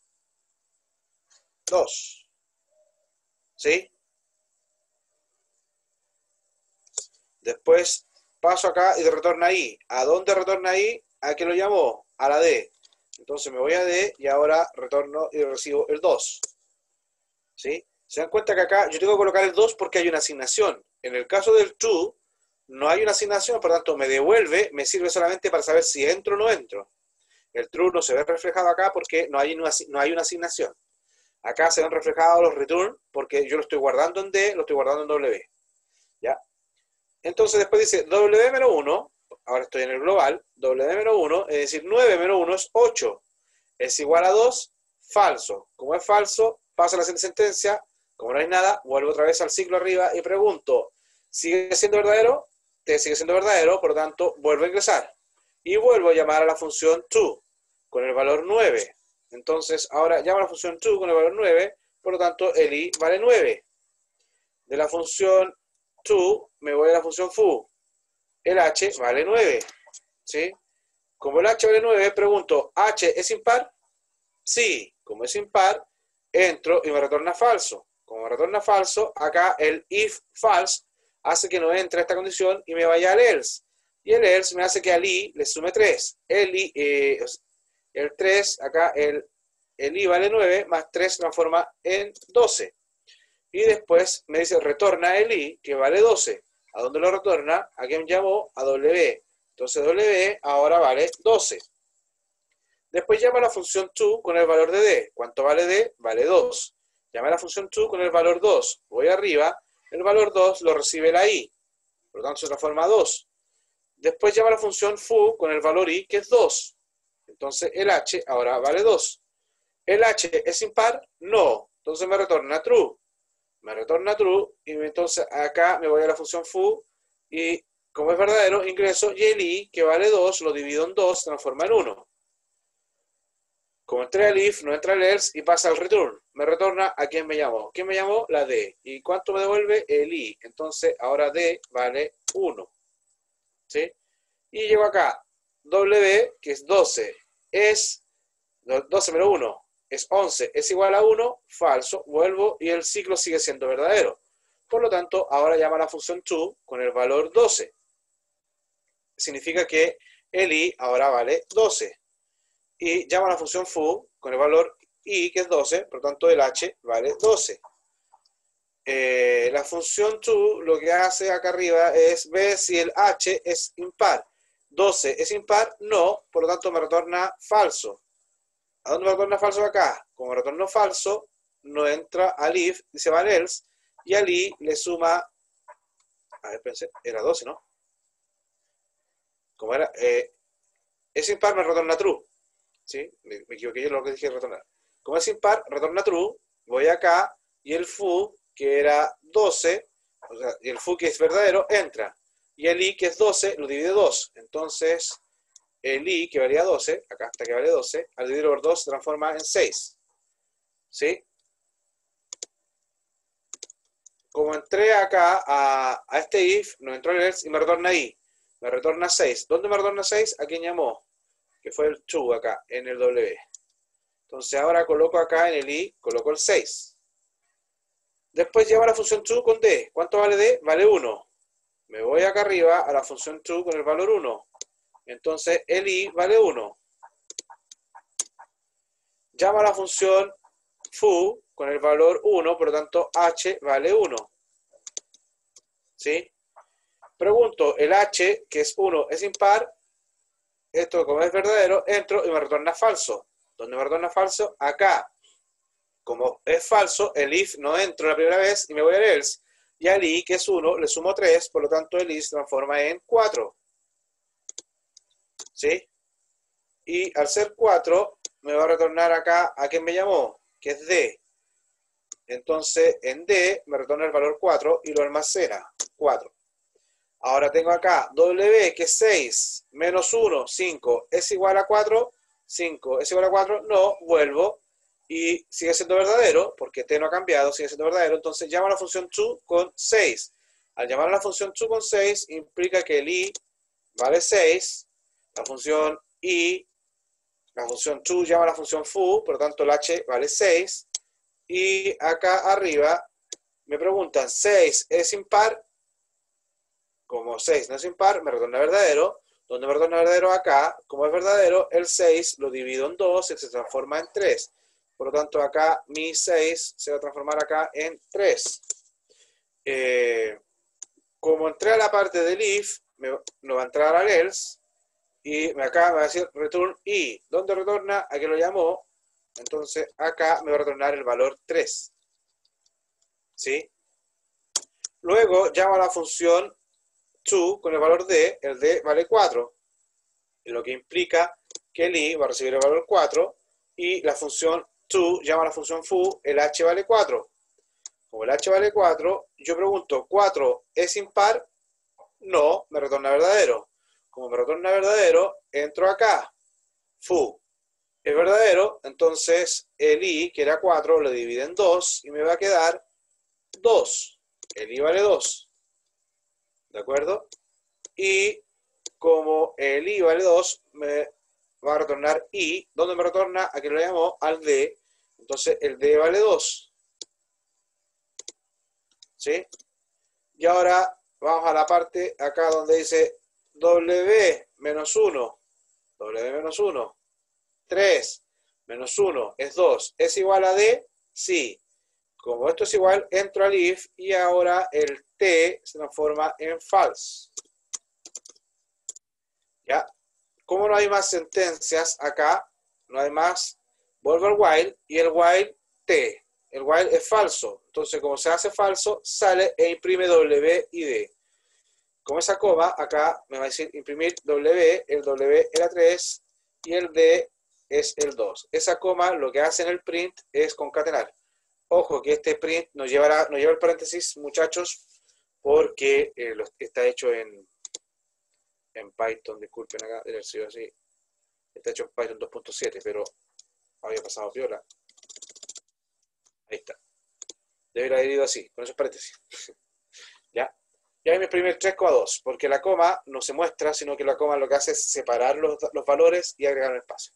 2. ¿Sí? Después paso acá y retorna i. ¿A dónde retorna i? ¿A qué lo llamó? A la D. Entonces me voy a D y ahora retorno y recibo el 2. ¿Sí? Se dan cuenta que acá yo tengo que colocar el 2 porque hay una asignación. En el caso del true, no hay una asignación, por lo tanto me devuelve, me sirve solamente para saber si entro o no entro. El true no se ve reflejado acá porque no hay una asignación. Acá se ven reflejados los return porque yo lo estoy guardando en D, lo estoy guardando en W. ¿Ya? Entonces después dice W menos 1, ahora estoy en el global, W menos 1, es decir, 9 menos 1 es 8. ¿Es igual a 2? Falso. Como es falso, pasa la siguiente sentencia, como no hay nada, vuelvo otra vez al ciclo arriba y pregunto, ¿sigue siendo verdadero? T sigue siendo verdadero, por lo tanto, vuelvo a ingresar. Y vuelvo a llamar a la función to con el valor 9. Entonces, ahora llamo a la función to con el valor 9, por lo tanto, el i vale 9. De la función to me voy a la función foo. El h vale 9. ¿Sí? Como el h vale 9, pregunto, ¿h es impar? Sí. Como es impar, entro y me retorna falso. Como me retorna falso, acá el if false hace que no entre a esta condición y me vaya al else. Y el else me hace que al i le sume 3. El 3, acá el i vale 9, más 3 se transforma en 12. Y después me dice, retorna el i, que vale 12. ¿A dónde lo retorna? ¿A quién llamó? A w. Entonces w ahora vale 12. Después llama a la función to con el valor de d. ¿Cuánto vale d? Vale 2. Llama a la función to con el valor 2. Voy arriba, el valor 2 lo recibe la i. Por lo tanto se transforma a 2. Después llama a la función foo con el valor i, que es 2. Entonces el h ahora vale 2. ¿El h es impar? No. Entonces me retorna true. Me retorna true y entonces acá me voy a la función foo y como es verdadero ingreso y el i, que vale 2, lo divido en 2, se transforma en 1. Como entré al if, no entra el else y pasa al return. Me retorna a quién me llamó. ¿Quién me llamó? La d. ¿Y cuánto me devuelve? El i. Entonces ahora d vale 1. ¿Sí? Y llego acá. W, que es 12, es 12 menos 1. Es 11, es igual a 1, falso, vuelvo y el ciclo sigue siendo verdadero. Por lo tanto, ahora llama a la función to con el valor 12. Significa que el i ahora vale 12. Y llama a la función foo con el valor i, que es 12, por lo tanto el h vale 12. La función to lo que hace acá arriba es ver si el h es impar. 12 es impar, no, por lo tanto me retorna falso. ¿A dónde me retorna falso acá? Como retorno falso, no entra al if, dice va al else, y al i le suma, a ver, pensé, era 12, ¿no? Como era, es impar, me retorna true. ¿Sí? Me equivoqué yo lo que dije retornar. Como es impar, retorna true, voy acá, y el foo, que era 12, o sea, y el foo que es verdadero, entra. Y el i, que es 12, lo divide 2. Entonces, el i, que valía 12, acá está que vale 12, al dividirlo por 2 se transforma en 6. ¿Sí? Como entré acá a este if, no entró el else y me retorna i. Me retorna 6. ¿Dónde me retorna 6? ¿A quién llamó? Que fue el to acá, en el w. Entonces ahora coloco acá en el i, coloco el 6. Después llevo la función to con d. ¿Cuánto vale d? Vale 1. Me voy acá arriba a la función to con el valor 1. Entonces el i vale 1. Llamo a la función foo con el valor 1, por lo tanto h vale 1. ¿Sí? Pregunto, el h, que es 1, es impar. Esto, como es verdadero, entro y me retorna falso. ¿Dónde me retorna falso? Acá. Como es falso, el if no entro la primera vez y me voy al else. Y al i, que es 1, le sumo 3, por lo tanto el i se transforma en 4. ¿Sí? Y al ser 4, me va a retornar acá a quien me llamó, que es d. Entonces, en d me retorna el valor 4 y lo almacena, 4. Ahora tengo acá w, que es 6, menos 1, 5, ¿es igual a 4? 5, ¿es igual a 4? No, vuelvo y sigue siendo verdadero, porque t no ha cambiado, sigue siendo verdadero. Entonces llamo a la función to con 6. Al llamar a la función to con 6, implica que el i vale 6, la función to llama a la función foo, por lo tanto el h vale 6, y acá arriba me preguntan, ¿6 es impar? Como 6 no es impar, me retorna verdadero. ¿Dónde me retorna verdadero? Acá. Como es verdadero, el 6 lo divido en 2 y se transforma en 3. Por lo tanto, acá mi 6 se va a transformar acá en 3. Como entré a la parte del if, no va a entrar al else. Y acá me va a decir return i. ¿Dónde retorna? Aquí lo llamó. Entonces, acá me va a retornar el valor 3. ¿Sí? Luego llamo a la función to con el valor d, el d vale 4, lo que implica que el i va a recibir el valor 4 y la función to llama a la función foo, el h vale 4. Como el h vale 4, yo pregunto, ¿4 es impar? No, me retorna verdadero. Como me retorna verdadero, entro acá. Foo es verdadero, entonces el i, que era 4, lo divide en 2 y me va a quedar 2. El i vale 2. ¿De acuerdo? Y como el i vale 2, me va a retornar i. ¿Dónde me retorna? Aquí lo llamo al d. Entonces el d vale 2. ¿Sí? Y ahora vamos a la parte acá donde dice w menos 1. W menos 1. 3 menos 1 es 2. ¿Es igual a d? Sí. Como esto es igual, entro al if y ahora el t se transforma en false. ¿Ya? Como no hay más sentencias acá, no hay más, vuelvo al while y el while t. El while es falso. Entonces, como se hace falso, sale e imprime w y d. Como esa coma, acá me va a decir imprimir w, el w era 3 y el d es el 2. Esa coma lo que hace en el print es concatenar. Ojo que este print no lleva el paréntesis, muchachos, porque está hecho en Python, disculpen acá, debe haber sido así. Está hecho en Python 2.7, pero había pasado piola. Ahí está. Debería haber ido así, con esos paréntesis. ¿Ya? Y ahí me imprimí el 3,2, porque la coma no se muestra, sino que la coma lo que hace es separar los valores y agregar un espacio.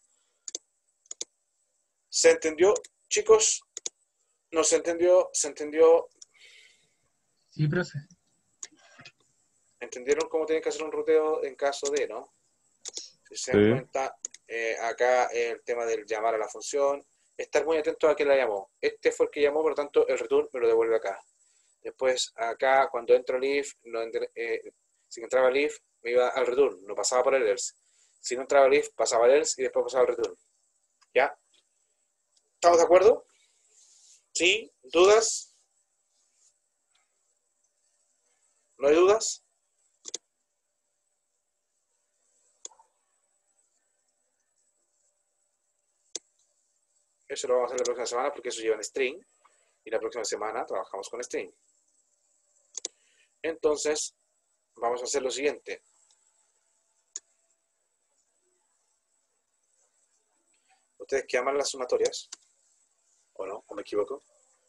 ¿Se entendió, chicos? ¿No se entendió? ¿Se entendió? Sí, profe. ¿Entendieron cómo tienen que hacer un ruteo en caso de, no? Si se dan Sí. cuenta, acá el tema del llamar a la función, estar muy atento a quién la llamó. Este fue el que llamó, por lo tanto, el return me lo devuelve acá. Después, acá, cuando entro al if, si entraba al if, me iba al return, no pasaba por el else. Si no entraba al if, pasaba al else y después pasaba al return. ¿Ya? ¿Estamos de acuerdo? ¿Sí? ¿Dudas? ¿No hay dudas? Eso lo vamos a hacer la próxima semana porque eso lleva en string. Y la próxima semana trabajamos con string. Entonces, vamos a hacer lo siguiente. ¿Ustedes que aman las sumatorias? ¿O no? ¿O me equivoco?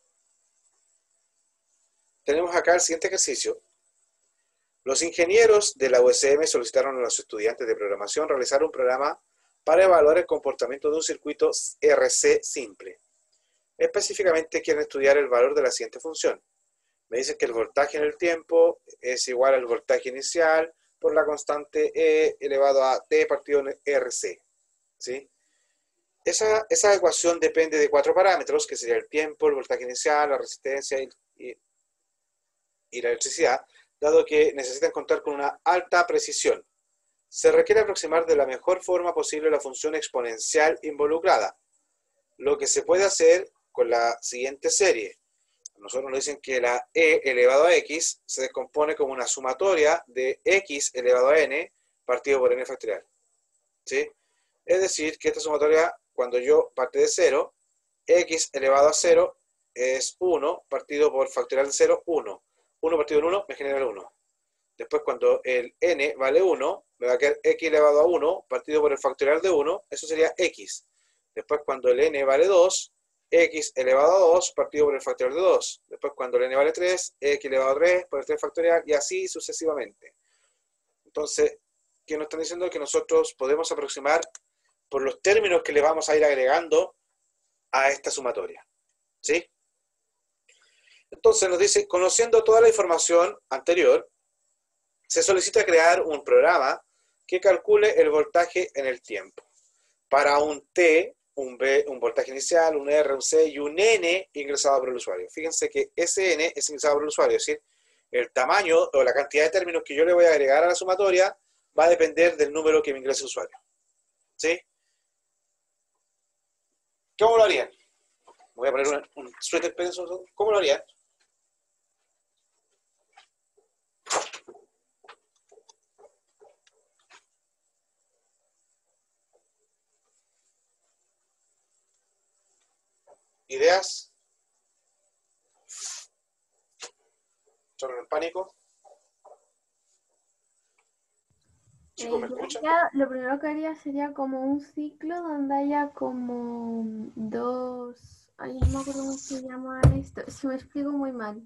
Tenemos acá el siguiente ejercicio. Los ingenieros de la USM solicitaron a los estudiantes de programación realizar un programa para evaluar el comportamiento de un circuito RC simple. Específicamente quieren estudiar el valor de la siguiente función. Me dicen que el voltaje en el tiempo es igual al voltaje inicial por la constante E elevado a T partido en RC. ¿Sí? Esa ecuación depende de 4 parámetros, que sería el tiempo, el voltaje inicial, la resistencia y la electricidad, dado que necesitan contar con una alta precisión. Se requiere aproximar de la mejor forma posible la función exponencial involucrada, lo que se puede hacer con la siguiente serie. Nosotros nos dicen que la e elevado a x se descompone como una sumatoria de x elevado a n partido por n factorial. ¿Sí? Es decir, que esta sumatoria, cuando yo parte de 0, x elevado a 0 es 1 partido por factorial de 0, 1. 1 partido en 1 me genera el 1. Después, cuando el n vale 1, me va a quedar x elevado a 1 partido por el factorial de 1, eso sería x. Después, cuando el n vale 2, x elevado a 2 partido por el factorial de 2. Después, cuando el n vale 3, x elevado a 3 por el 3 factorial y así sucesivamente. Entonces, ¿qué nos están diciendo? Que nosotros podemos aproximar por los términos que le vamos a ir agregando a esta sumatoria. ¿Sí? Entonces nos dice, conociendo toda la información anterior, se solicita crear un programa que calcule el voltaje en el tiempo. Para un T, un B, un voltaje inicial, un R, un C y un N ingresado por el usuario. Fíjense que ese N es ingresado por el usuario, es decir, el tamaño o la cantidad de términos que yo le voy a agregar a la sumatoria va a depender del número que me ingrese el usuario. ¿Sí? ¿Cómo lo harían? Voy a poner un sweater pencil. ¿Cómo lo harían? ¿Ideas? ¿Entran en pánico? Chicos, ¿me Yo escuchan? lo primero que haría sería como un ciclo donde haya como dos... Ay, no me acuerdo cómo se llama esto. Si me explico muy mal.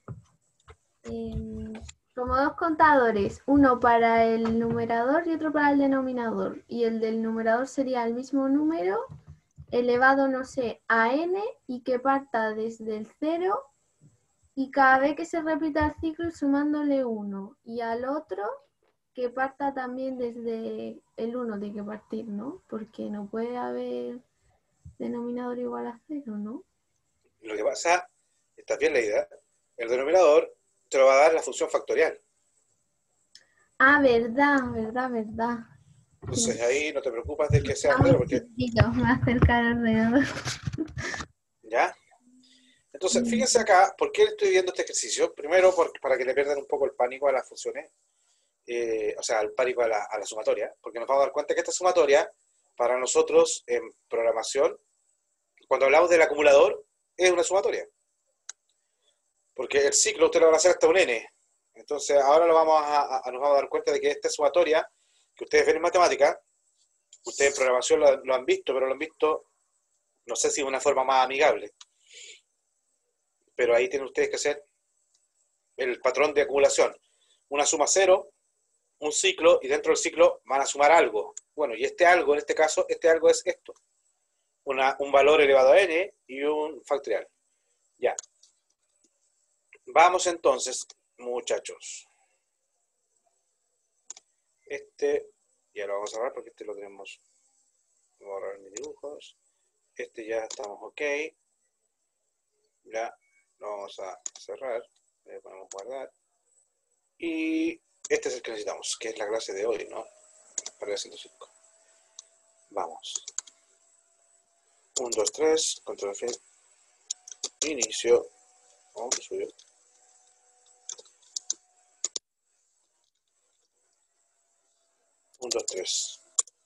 Como dos contadores, uno para el numerador y otro para el denominador. Y el del numerador sería el mismo número elevado, no sé, a n y que parta desde el 0 y cada vez que se repita el ciclo sumándole 1. Y al otro que parta también desde el 1 de que partir, ¿no? Porque no puede haber denominador igual a 0, ¿no? Lo que pasa, está bien la idea, el denominador te lo va a dar la función factorial. Ah, verdad. Entonces ahí no te preocupas de que sea Está muy cero, porque chiquitito, me va a acercar al ordenador. ¿ya? Entonces, fíjense acá, ¿por qué estoy viendo este ejercicio? Primero, para que le pierdan un poco el pánico a las funciones, o sea, el pánico a la sumatoria, porque nos vamos a dar cuenta que esta sumatoria, para nosotros en programación, cuando hablamos del acumulador, es una sumatoria. Porque el ciclo usted lo va a hacer hasta un n. Entonces, ahora nos vamos a dar cuenta de que esta sumatoria, que ustedes ven en matemática, ustedes en programación lo han visto, pero lo han visto, no sé si de una forma más amigable. Pero ahí tienen ustedes que hacer el patrón de acumulación. Una suma cero, un ciclo, y dentro del ciclo van a sumar algo. Bueno, y este algo, en este caso, este algo es esto. Un valor elevado a n y un factorial. Ya. Vamos entonces, muchachos. Este ya lo vamos a cerrar porque este lo tenemos. Voy a borrar mis dibujos. Este ya estamos ok. Ya lo vamos a cerrar. Le ponemos guardar. Y este es el que necesitamos, que es la clase de hoy, ¿no? Para el 105. Vamos. 1, 2, 3, control fin. Inicio. Vamos a subir. Un, dos, tres.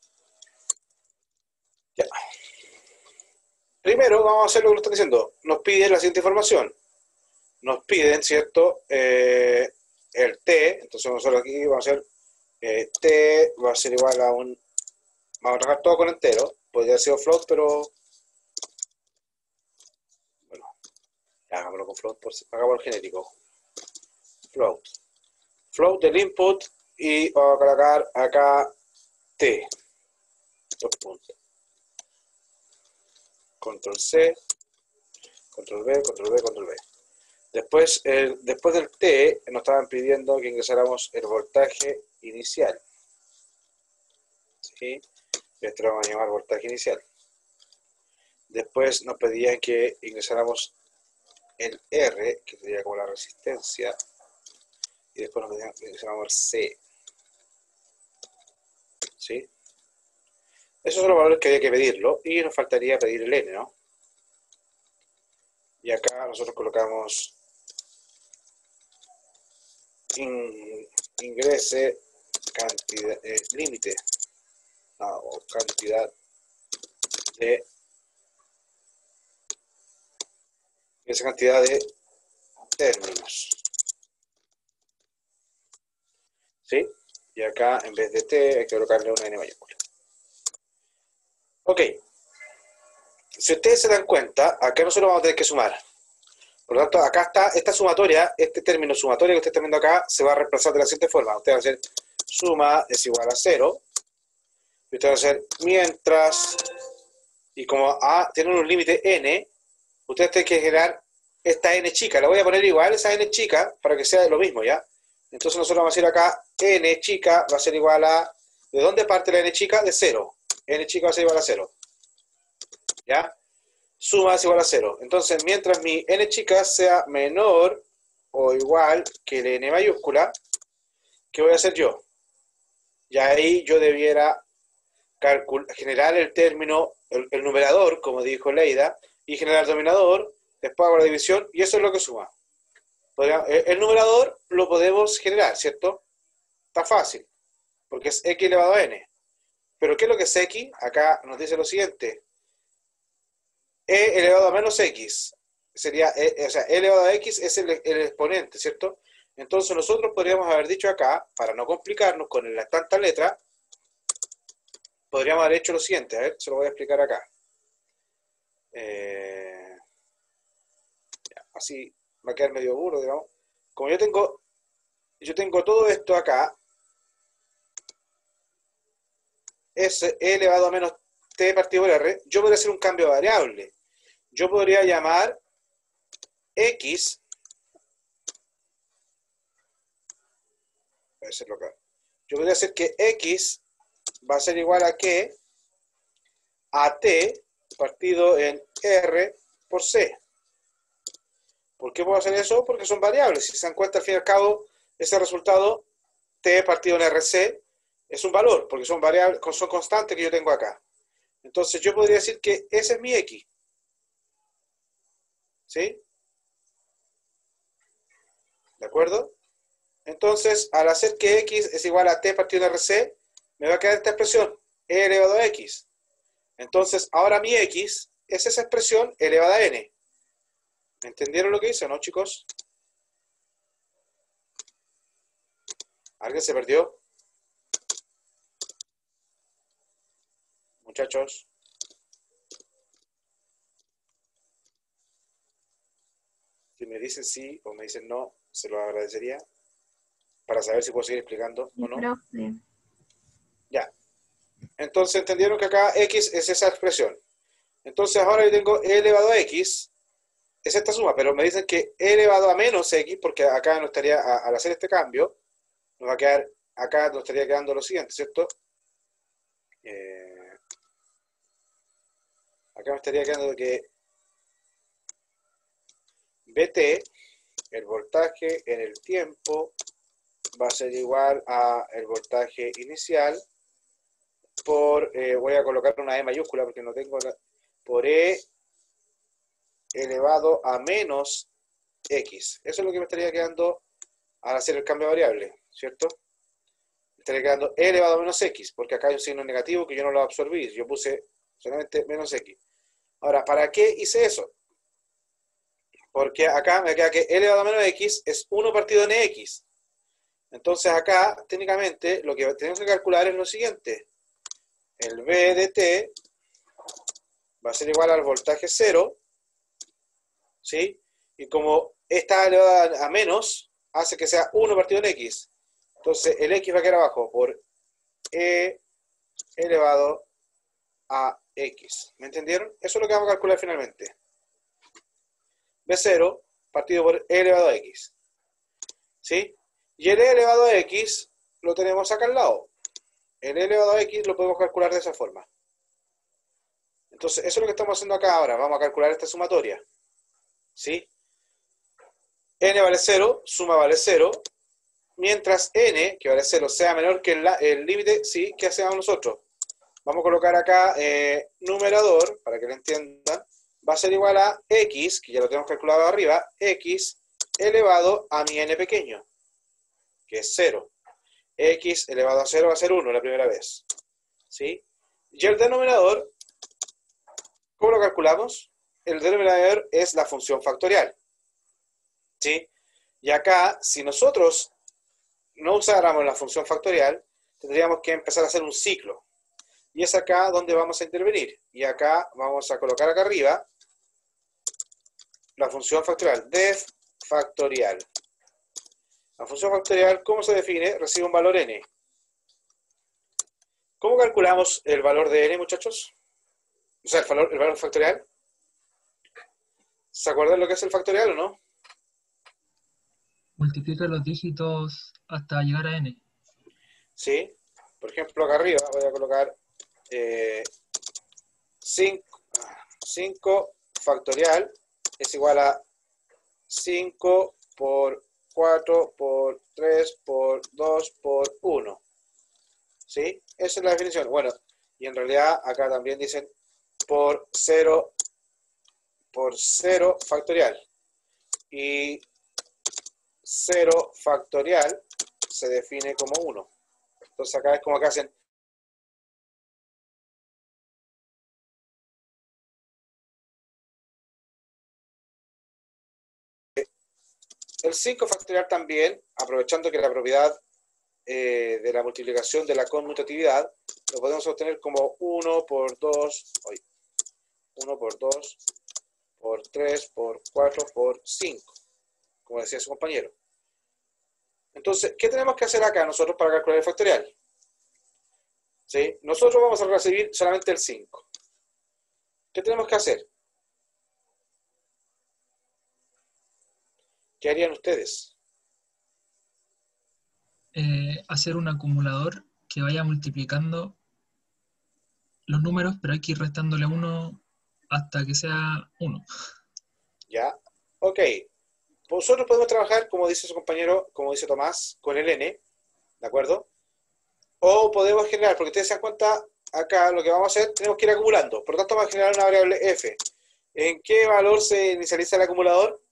Ya. Primero vamos a hacer lo que nos están diciendo. Nos piden la siguiente información. Nos piden, ¿cierto? El t. Entonces nosotros aquí vamos a hacer t va a ser igual a un... Vamos a trabajar todo con entero. Podría haber sido float, pero... Bueno, hagámoslo con float, hagámoslo genérico. Float. Float del input y vamos a colocar acá t. Dos puntos. Control C, control B, control B, control B. Después del T nos estaban pidiendo que ingresáramos el voltaje inicial. ¿Sí? Esto lo vamos a llamar voltaje inicial. Después nos pedían que ingresáramos el R, que sería como la resistencia. Y después nos pedían que ingresáramos el C. ¿Sí? Esos son los valores que había que pedirlo. Y nos faltaría pedir el N, ¿no? Y acá nosotros colocamos ingrese cantidad, límite, o cantidad de esa cantidad de términos. ¿Sí? Y acá en vez de T hay que colocarle una N mayúscula. Ok. Si ustedes se dan cuenta, acá nosotros vamos a tener que sumar. Por lo tanto, acá está esta sumatoria, este término sumatoria que ustedes están viendo acá, se va a reemplazar de la siguiente forma. Ustedes van a hacer suma es igual a 0. Y ustedes van a hacer mientras, y como A tiene un límite n, ustedes tienen que generar esta n chica. La voy a poner igual, esa n chica, para que sea lo mismo, ¿ya? Entonces nosotros vamos a decir acá, n chica va a ser igual a... ¿De dónde parte la n chica? De 0. N chica va a ser igual a 0. ¿Ya? Suma es igual a 0. Entonces, mientras mi n chica sea menor o igual que el n mayúscula, ¿qué voy a hacer yo? Y ahí yo debiera generar el término, el numerador, como dijo Leida, y generar el denominador, después hago la división, y eso es lo que suma. El numerador lo podemos generar, ¿cierto? Está fácil, porque es x elevado a n. Pero ¿qué es lo que es x? Acá nos dice lo siguiente. e elevado a menos x. Sería, o sea, e elevado a x es el exponente, ¿cierto? Entonces nosotros podríamos haber dicho acá, para no complicarnos con la tanta letra, podríamos haber hecho lo siguiente. A ver, se lo voy a explicar acá. Así va a quedar medio burdo, digamos. Como yo tengo todo esto acá, es e elevado a menos t partido por r, yo podría hacer un cambio de variable. Yo podría llamar x, voy a hacerlo acá. Yo podría hacer que x va a ser igual a qué, a t partido en r por c. ¿Por qué puedo hacer eso? Porque son variables. Si se dan cuenta, al fin y al cabo, ese resultado t partido en rc es un valor, porque son variables, son constantes que yo tengo acá. Entonces yo podría decir que ese es mi x. ¿Sí? ¿De acuerdo? Entonces, al hacer que x es igual a t partido en rc, me va a quedar esta expresión, e elevado a x. Entonces, ahora mi x es esa expresión elevada a n. ¿Me entendieron lo que hice, no, chicos? ¿Alguien se perdió? Muchachos. Si me dicen sí o me dicen no, se lo agradecería para saber si puedo seguir explicando o no. Profe. Ya. Entonces, ¿entendieron que acá x es esa expresión? Entonces, ahora yo tengo e elevado a x, es esta suma, pero me dicen que e elevado a menos x, porque acá nos estaría, al hacer este cambio, nos va a quedar, acá nos estaría quedando lo siguiente, ¿cierto? Acá me estaría quedando que Vt, el voltaje en el tiempo, va a ser igual a el voltaje inicial por, voy a colocar una E mayúscula porque no tengo, por E elevado a menos X. Eso es lo que me estaría quedando al hacer el cambio de variable, ¿cierto? Me estaría quedando E elevado a menos X, porque acá hay un signo negativo que yo no lo absorbí, yo puse solamente menos X. Ahora, ¿para qué hice eso? Porque acá me queda que E elevado a menos X es 1 partido en X. Entonces acá, técnicamente, lo que tenemos que calcular es lo siguiente. El V de T va a ser igual al voltaje 0, ¿sí? Y como está elevado a menos, hace que sea 1 partido en X. Entonces el X va a quedar abajo por E elevado a X. ¿Me entendieron? Eso es lo que vamos a calcular finalmente. V0 partido por E elevado a X. ¿Sí? Y el E elevado a X lo tenemos acá al lado. El E elevado a X lo podemos calcular de esa forma. Entonces, eso es lo que estamos haciendo acá ahora. Vamos a calcular esta sumatoria. ¿Sí? N vale 0, suma vale 0. Mientras N, que vale 0, sea menor que el límite, ¿sí? ¿Qué hacemos nosotros? Vamos a colocar acá numerador, para que lo entiendan. Va a ser igual a X, que ya lo tenemos calculado arriba, X elevado a mi N pequeño, que es 0. X elevado a 0 va a ser 1 la primera vez. ¿Sí? Y el denominador, ¿cómo lo calculamos? El denominador es la función factorial. ¿Sí? Y acá, si nosotros no usáramos la función factorial, tendríamos que empezar a hacer un ciclo. Y es acá donde vamos a intervenir. Y acá vamos a colocar acá arriba la función factorial, def factorial. La función factorial, ¿cómo se define? Recibe un valor n. ¿Cómo calculamos el valor de n, muchachos? O sea, el valor factorial. ¿Se acuerdan lo que es el factorial o no? Multiplica los dígitos hasta llegar a n. Sí. Por ejemplo, acá arriba voy a colocar 5 factorial es igual a 5 por 4 por 3 por 2 por 1. ¿Sí? Esa es la definición. Bueno, y en realidad acá también dicen por 0 factorial. Y 0 factorial se define como 1. Entonces acá es como que hacen el 5 factorial también, aprovechando que la propiedad de la multiplicación de la conmutatividad, lo podemos obtener como 1 por 2, 1 por 2, por 3, por 4, por 5, como decía su compañero. Entonces, ¿qué tenemos que hacer acá nosotros para calcular el factorial? ¿Sí? Nosotros vamos a recibir solamente el 5. ¿Qué tenemos que hacer? ¿Qué harían ustedes? Hacer un acumulador que vaya multiplicando los números, pero hay que ir restándole 1 hasta que sea 1. ¿Ya? Ok. Nosotros podemos trabajar, como dice su compañero, como dice Tomás, con el n, ¿de acuerdo? O podemos generar, porque ustedes se dan cuenta, acá lo que vamos a hacer, tenemos que ir acumulando. Por lo tanto, vamos a generar una variable f. ¿En qué valor se inicializa el acumulador?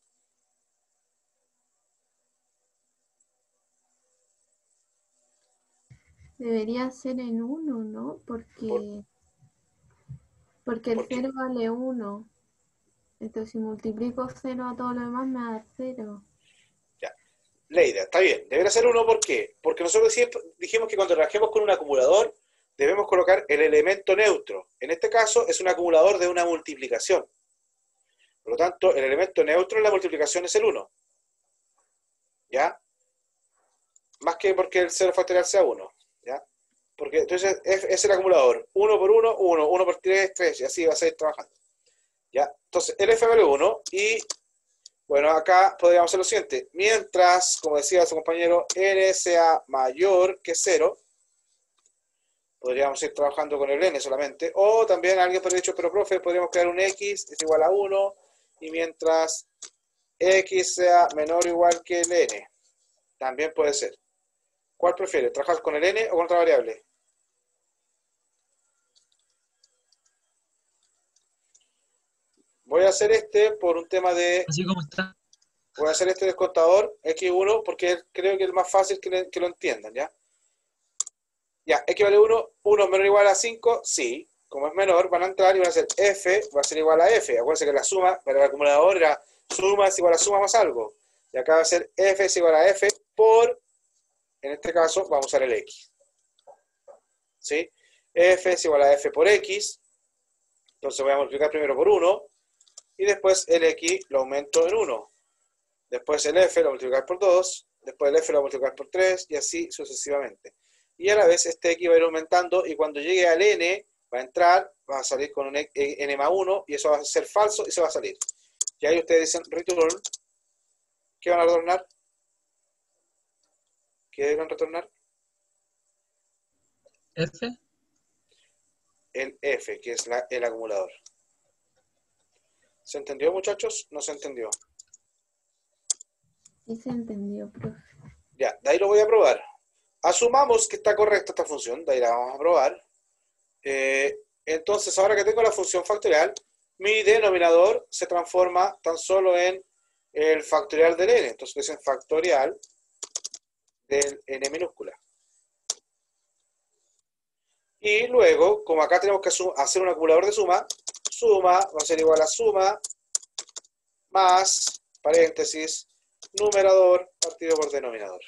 Debería ser en 1, ¿no? Porque el ¿Por qué? 0 vale 1. Entonces, si multiplico 0 a todo lo demás, me va a dar 0. Ya. Leida, está bien. Debería ser 1, ¿por qué? Porque nosotros siempre dijimos que cuando trabajemos con un acumulador, debemos colocar el elemento neutro. En este caso, es un acumulador de una multiplicación. Por lo tanto, el elemento neutro en la multiplicación es el 1. ¿Ya? Más que porque el 0 factorial sea 1. ¿Ya? Porque entonces es el acumulador. 1 por 1, 1. 1 por 3, 3. Y así va a seguir trabajando. ¿Ya? Entonces, el f vale 1. Y, bueno, acá podríamos hacer lo siguiente. Mientras, como decía su compañero, n sea mayor que 0, podríamos ir trabajando con el n solamente. O también alguien podría decir, pero profe, podríamos crear un x es igual a 1. Y mientras x sea menor o igual que el n. También puede ser. ¿Cuál prefiere? ¿Trabajar con el n o con otra variable? Voy a hacer este por un tema de... Así como está. Voy a hacer este descontador, x1, porque creo que es más fácil que lo entiendan, ¿ya? Ya, x vale 1, 1 es menor o igual a 5, sí. Como es menor, van a entrar y van a hacer f, va a ser igual a f. Acuérdense que la suma para el acumulador era suma es igual a suma más algo. Y acá va a ser f es igual a f por, en este caso, vamos a usar el x. ¿Sí? F es igual a f por x. Entonces voy a multiplicar primero por 1. Y después el x lo aumento en 1. Después el f lo multiplicar por 2. Después el f lo multiplicar por 3. Y así sucesivamente. Y a la vez este x va a ir aumentando. Y cuando llegue al n, va a entrar, va a salir con un n más 1. Y eso va a ser falso y se va a salir. Y ahí ustedes dicen return. ¿Qué van a retornar? ¿Qué deben retornar? F. El f, que es el acumulador. ¿Se entendió, muchachos? ¿No se entendió? Sí se entendió, profe. Ya, de ahí lo voy a probar. Asumamos que está correcta esta función, de ahí la vamos a probar. Entonces, ahora que tengo la función factorial, mi denominador se transforma tan solo en el factorial del n. Entonces, dicen factorial del n minúscula. Y luego, como acá tenemos que hacer un acumulador de suma, suma va a ser igual a suma más, paréntesis, numerador partido por denominador.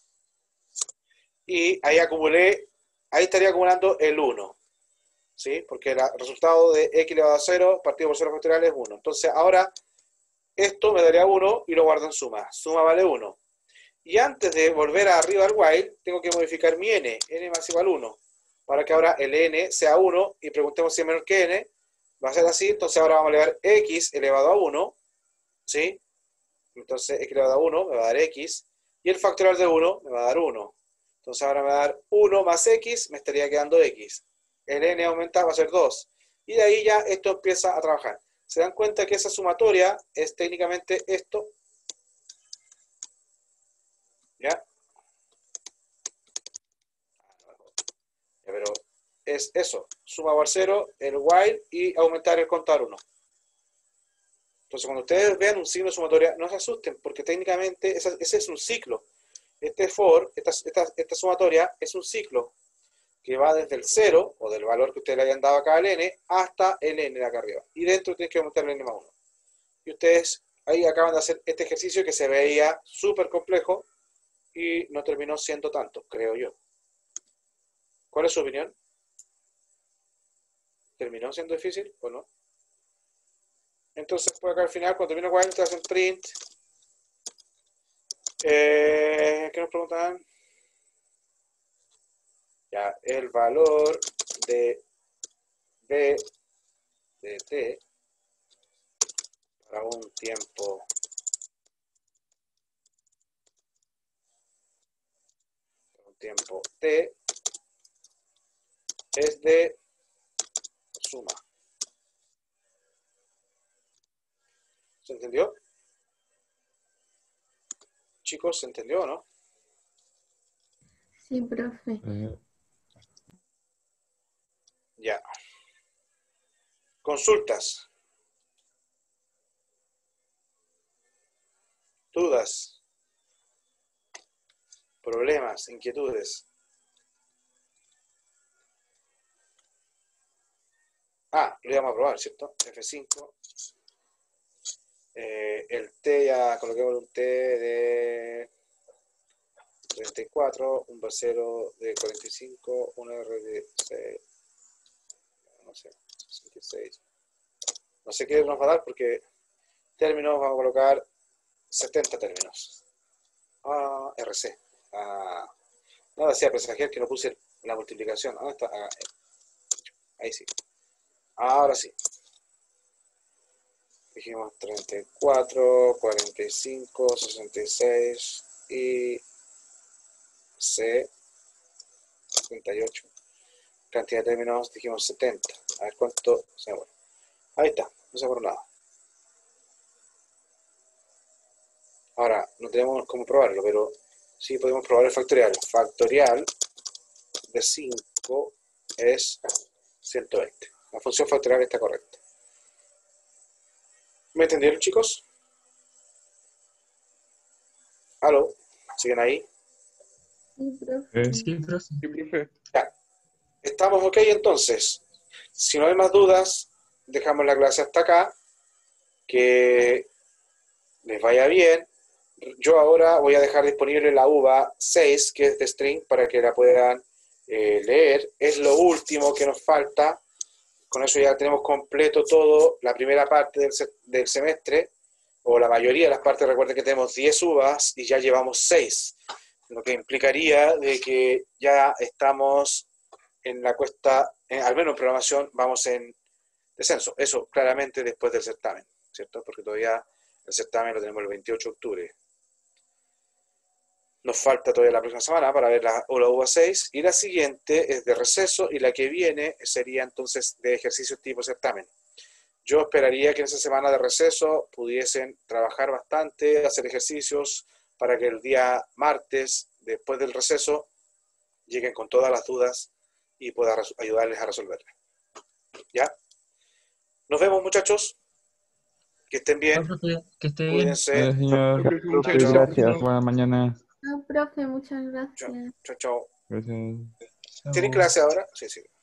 Y ahí acumulé, ahí estaría acumulando el 1. ¿Sí? Porque el resultado de x elevado a 0 partido por 0 factorial es 1. Entonces ahora esto me daría 1 y lo guardo en suma. Suma vale 1. Y antes de volver arriba al while, tengo que modificar mi n. N más igual 1. Para que ahora el n sea 1 y preguntemos si es menor que n. Va a ser así. Entonces ahora vamos a elevar x elevado a 1. ¿Sí? Entonces x elevado a 1 me va a dar x. Y el factorial de 1 me va a dar 1. Entonces ahora me va a dar 1 más x, me estaría quedando x. El n aumenta, va a ser 2. Y de ahí ya esto empieza a trabajar. ¿Se dan cuenta que esa sumatoria es técnicamente esto? ¿Ya? Pero es eso. Suma igual 0, el while y aumentar el contador 1. Entonces cuando ustedes vean un signo de sumatoria, no se asusten, porque técnicamente ese es un ciclo. Este for, esta sumatoria es un ciclo que va desde el 0, o del valor que ustedes le hayan dado acá al n, hasta el n de acá arriba. Y dentro tienen que aumentar el n más 1. Y ustedes ahí acaban de hacer este ejercicio que se veía súper complejo y no terminó siendo tanto, creo yo. ¿Cuál es su opinión? ¿Terminó siendo difícil o no? Entonces, pues acá al final, cuando termina while, te hacen print. ¿Qué nos preguntan? Ya, el valor de B de T para un tiempo T es de suma. ¿Se entendió? Chicos, ¿se entendió o no? Sí, profe. Ya. Consultas. Dudas. Problemas, inquietudes. Lo íbamos a probar, ¿cierto? F5. El T ya coloquemos un T de 34, un versero de 45, un R de 6, no sé, 66. No sé qué nos va a dar porque términos vamos a colocar 70 términos. RC. Nada hacía presagiar que no puse la multiplicación. Está? Ahí sí. Ahora sí. Dijimos 34, 45, 66 y C, 78. Cantidad de términos, dijimos 70. A ver cuánto se muere. Ahí está, no se muere nada. Ahora, no tenemos cómo probarlo, pero sí podemos probar el factorial. Factorial de 5 es 120. La función factorial está correcta. ¿Me entendieron, chicos? ¿Aló? ¿Siguen ahí? Sí, profe. Sí, profe. Sí, profe. Ya. ¿Estamos ok entonces? Si no hay más dudas, dejamos la clase hasta acá. Que les vaya bien. Yo ahora voy a dejar disponible la UVA 6, que es de string, para que la puedan leer. Es lo último que nos falta. Con eso ya tenemos completo todo, la primera parte del semestre, o la mayoría de las partes. Recuerden que tenemos 10 UVAs y ya llevamos 6, lo que implicaría de que ya estamos en la cuesta, al menos en programación, vamos en descenso. Eso claramente después del certamen, ¿cierto? Porque todavía el certamen lo tenemos el 28 de octubre. Nos falta todavía la próxima semana para ver la UVA 6, y la siguiente es de receso, y la que viene sería entonces de ejercicios tipo certamen. Yo esperaría que en esa semana de receso pudiesen trabajar bastante, hacer ejercicios, para que el día martes, después del receso, lleguen con todas las dudas y pueda ayudarles a resolverlas. ¿Ya? Nos vemos, muchachos. Que estén bien. No, profe, que esté bien. Cuídense. Señor. Muchas Chao. Gracias. Buena mañana. No, profe, muchas gracias. Chao, chao. Gracias. ¿Tienen Chao. clase ahora? Sí, sí.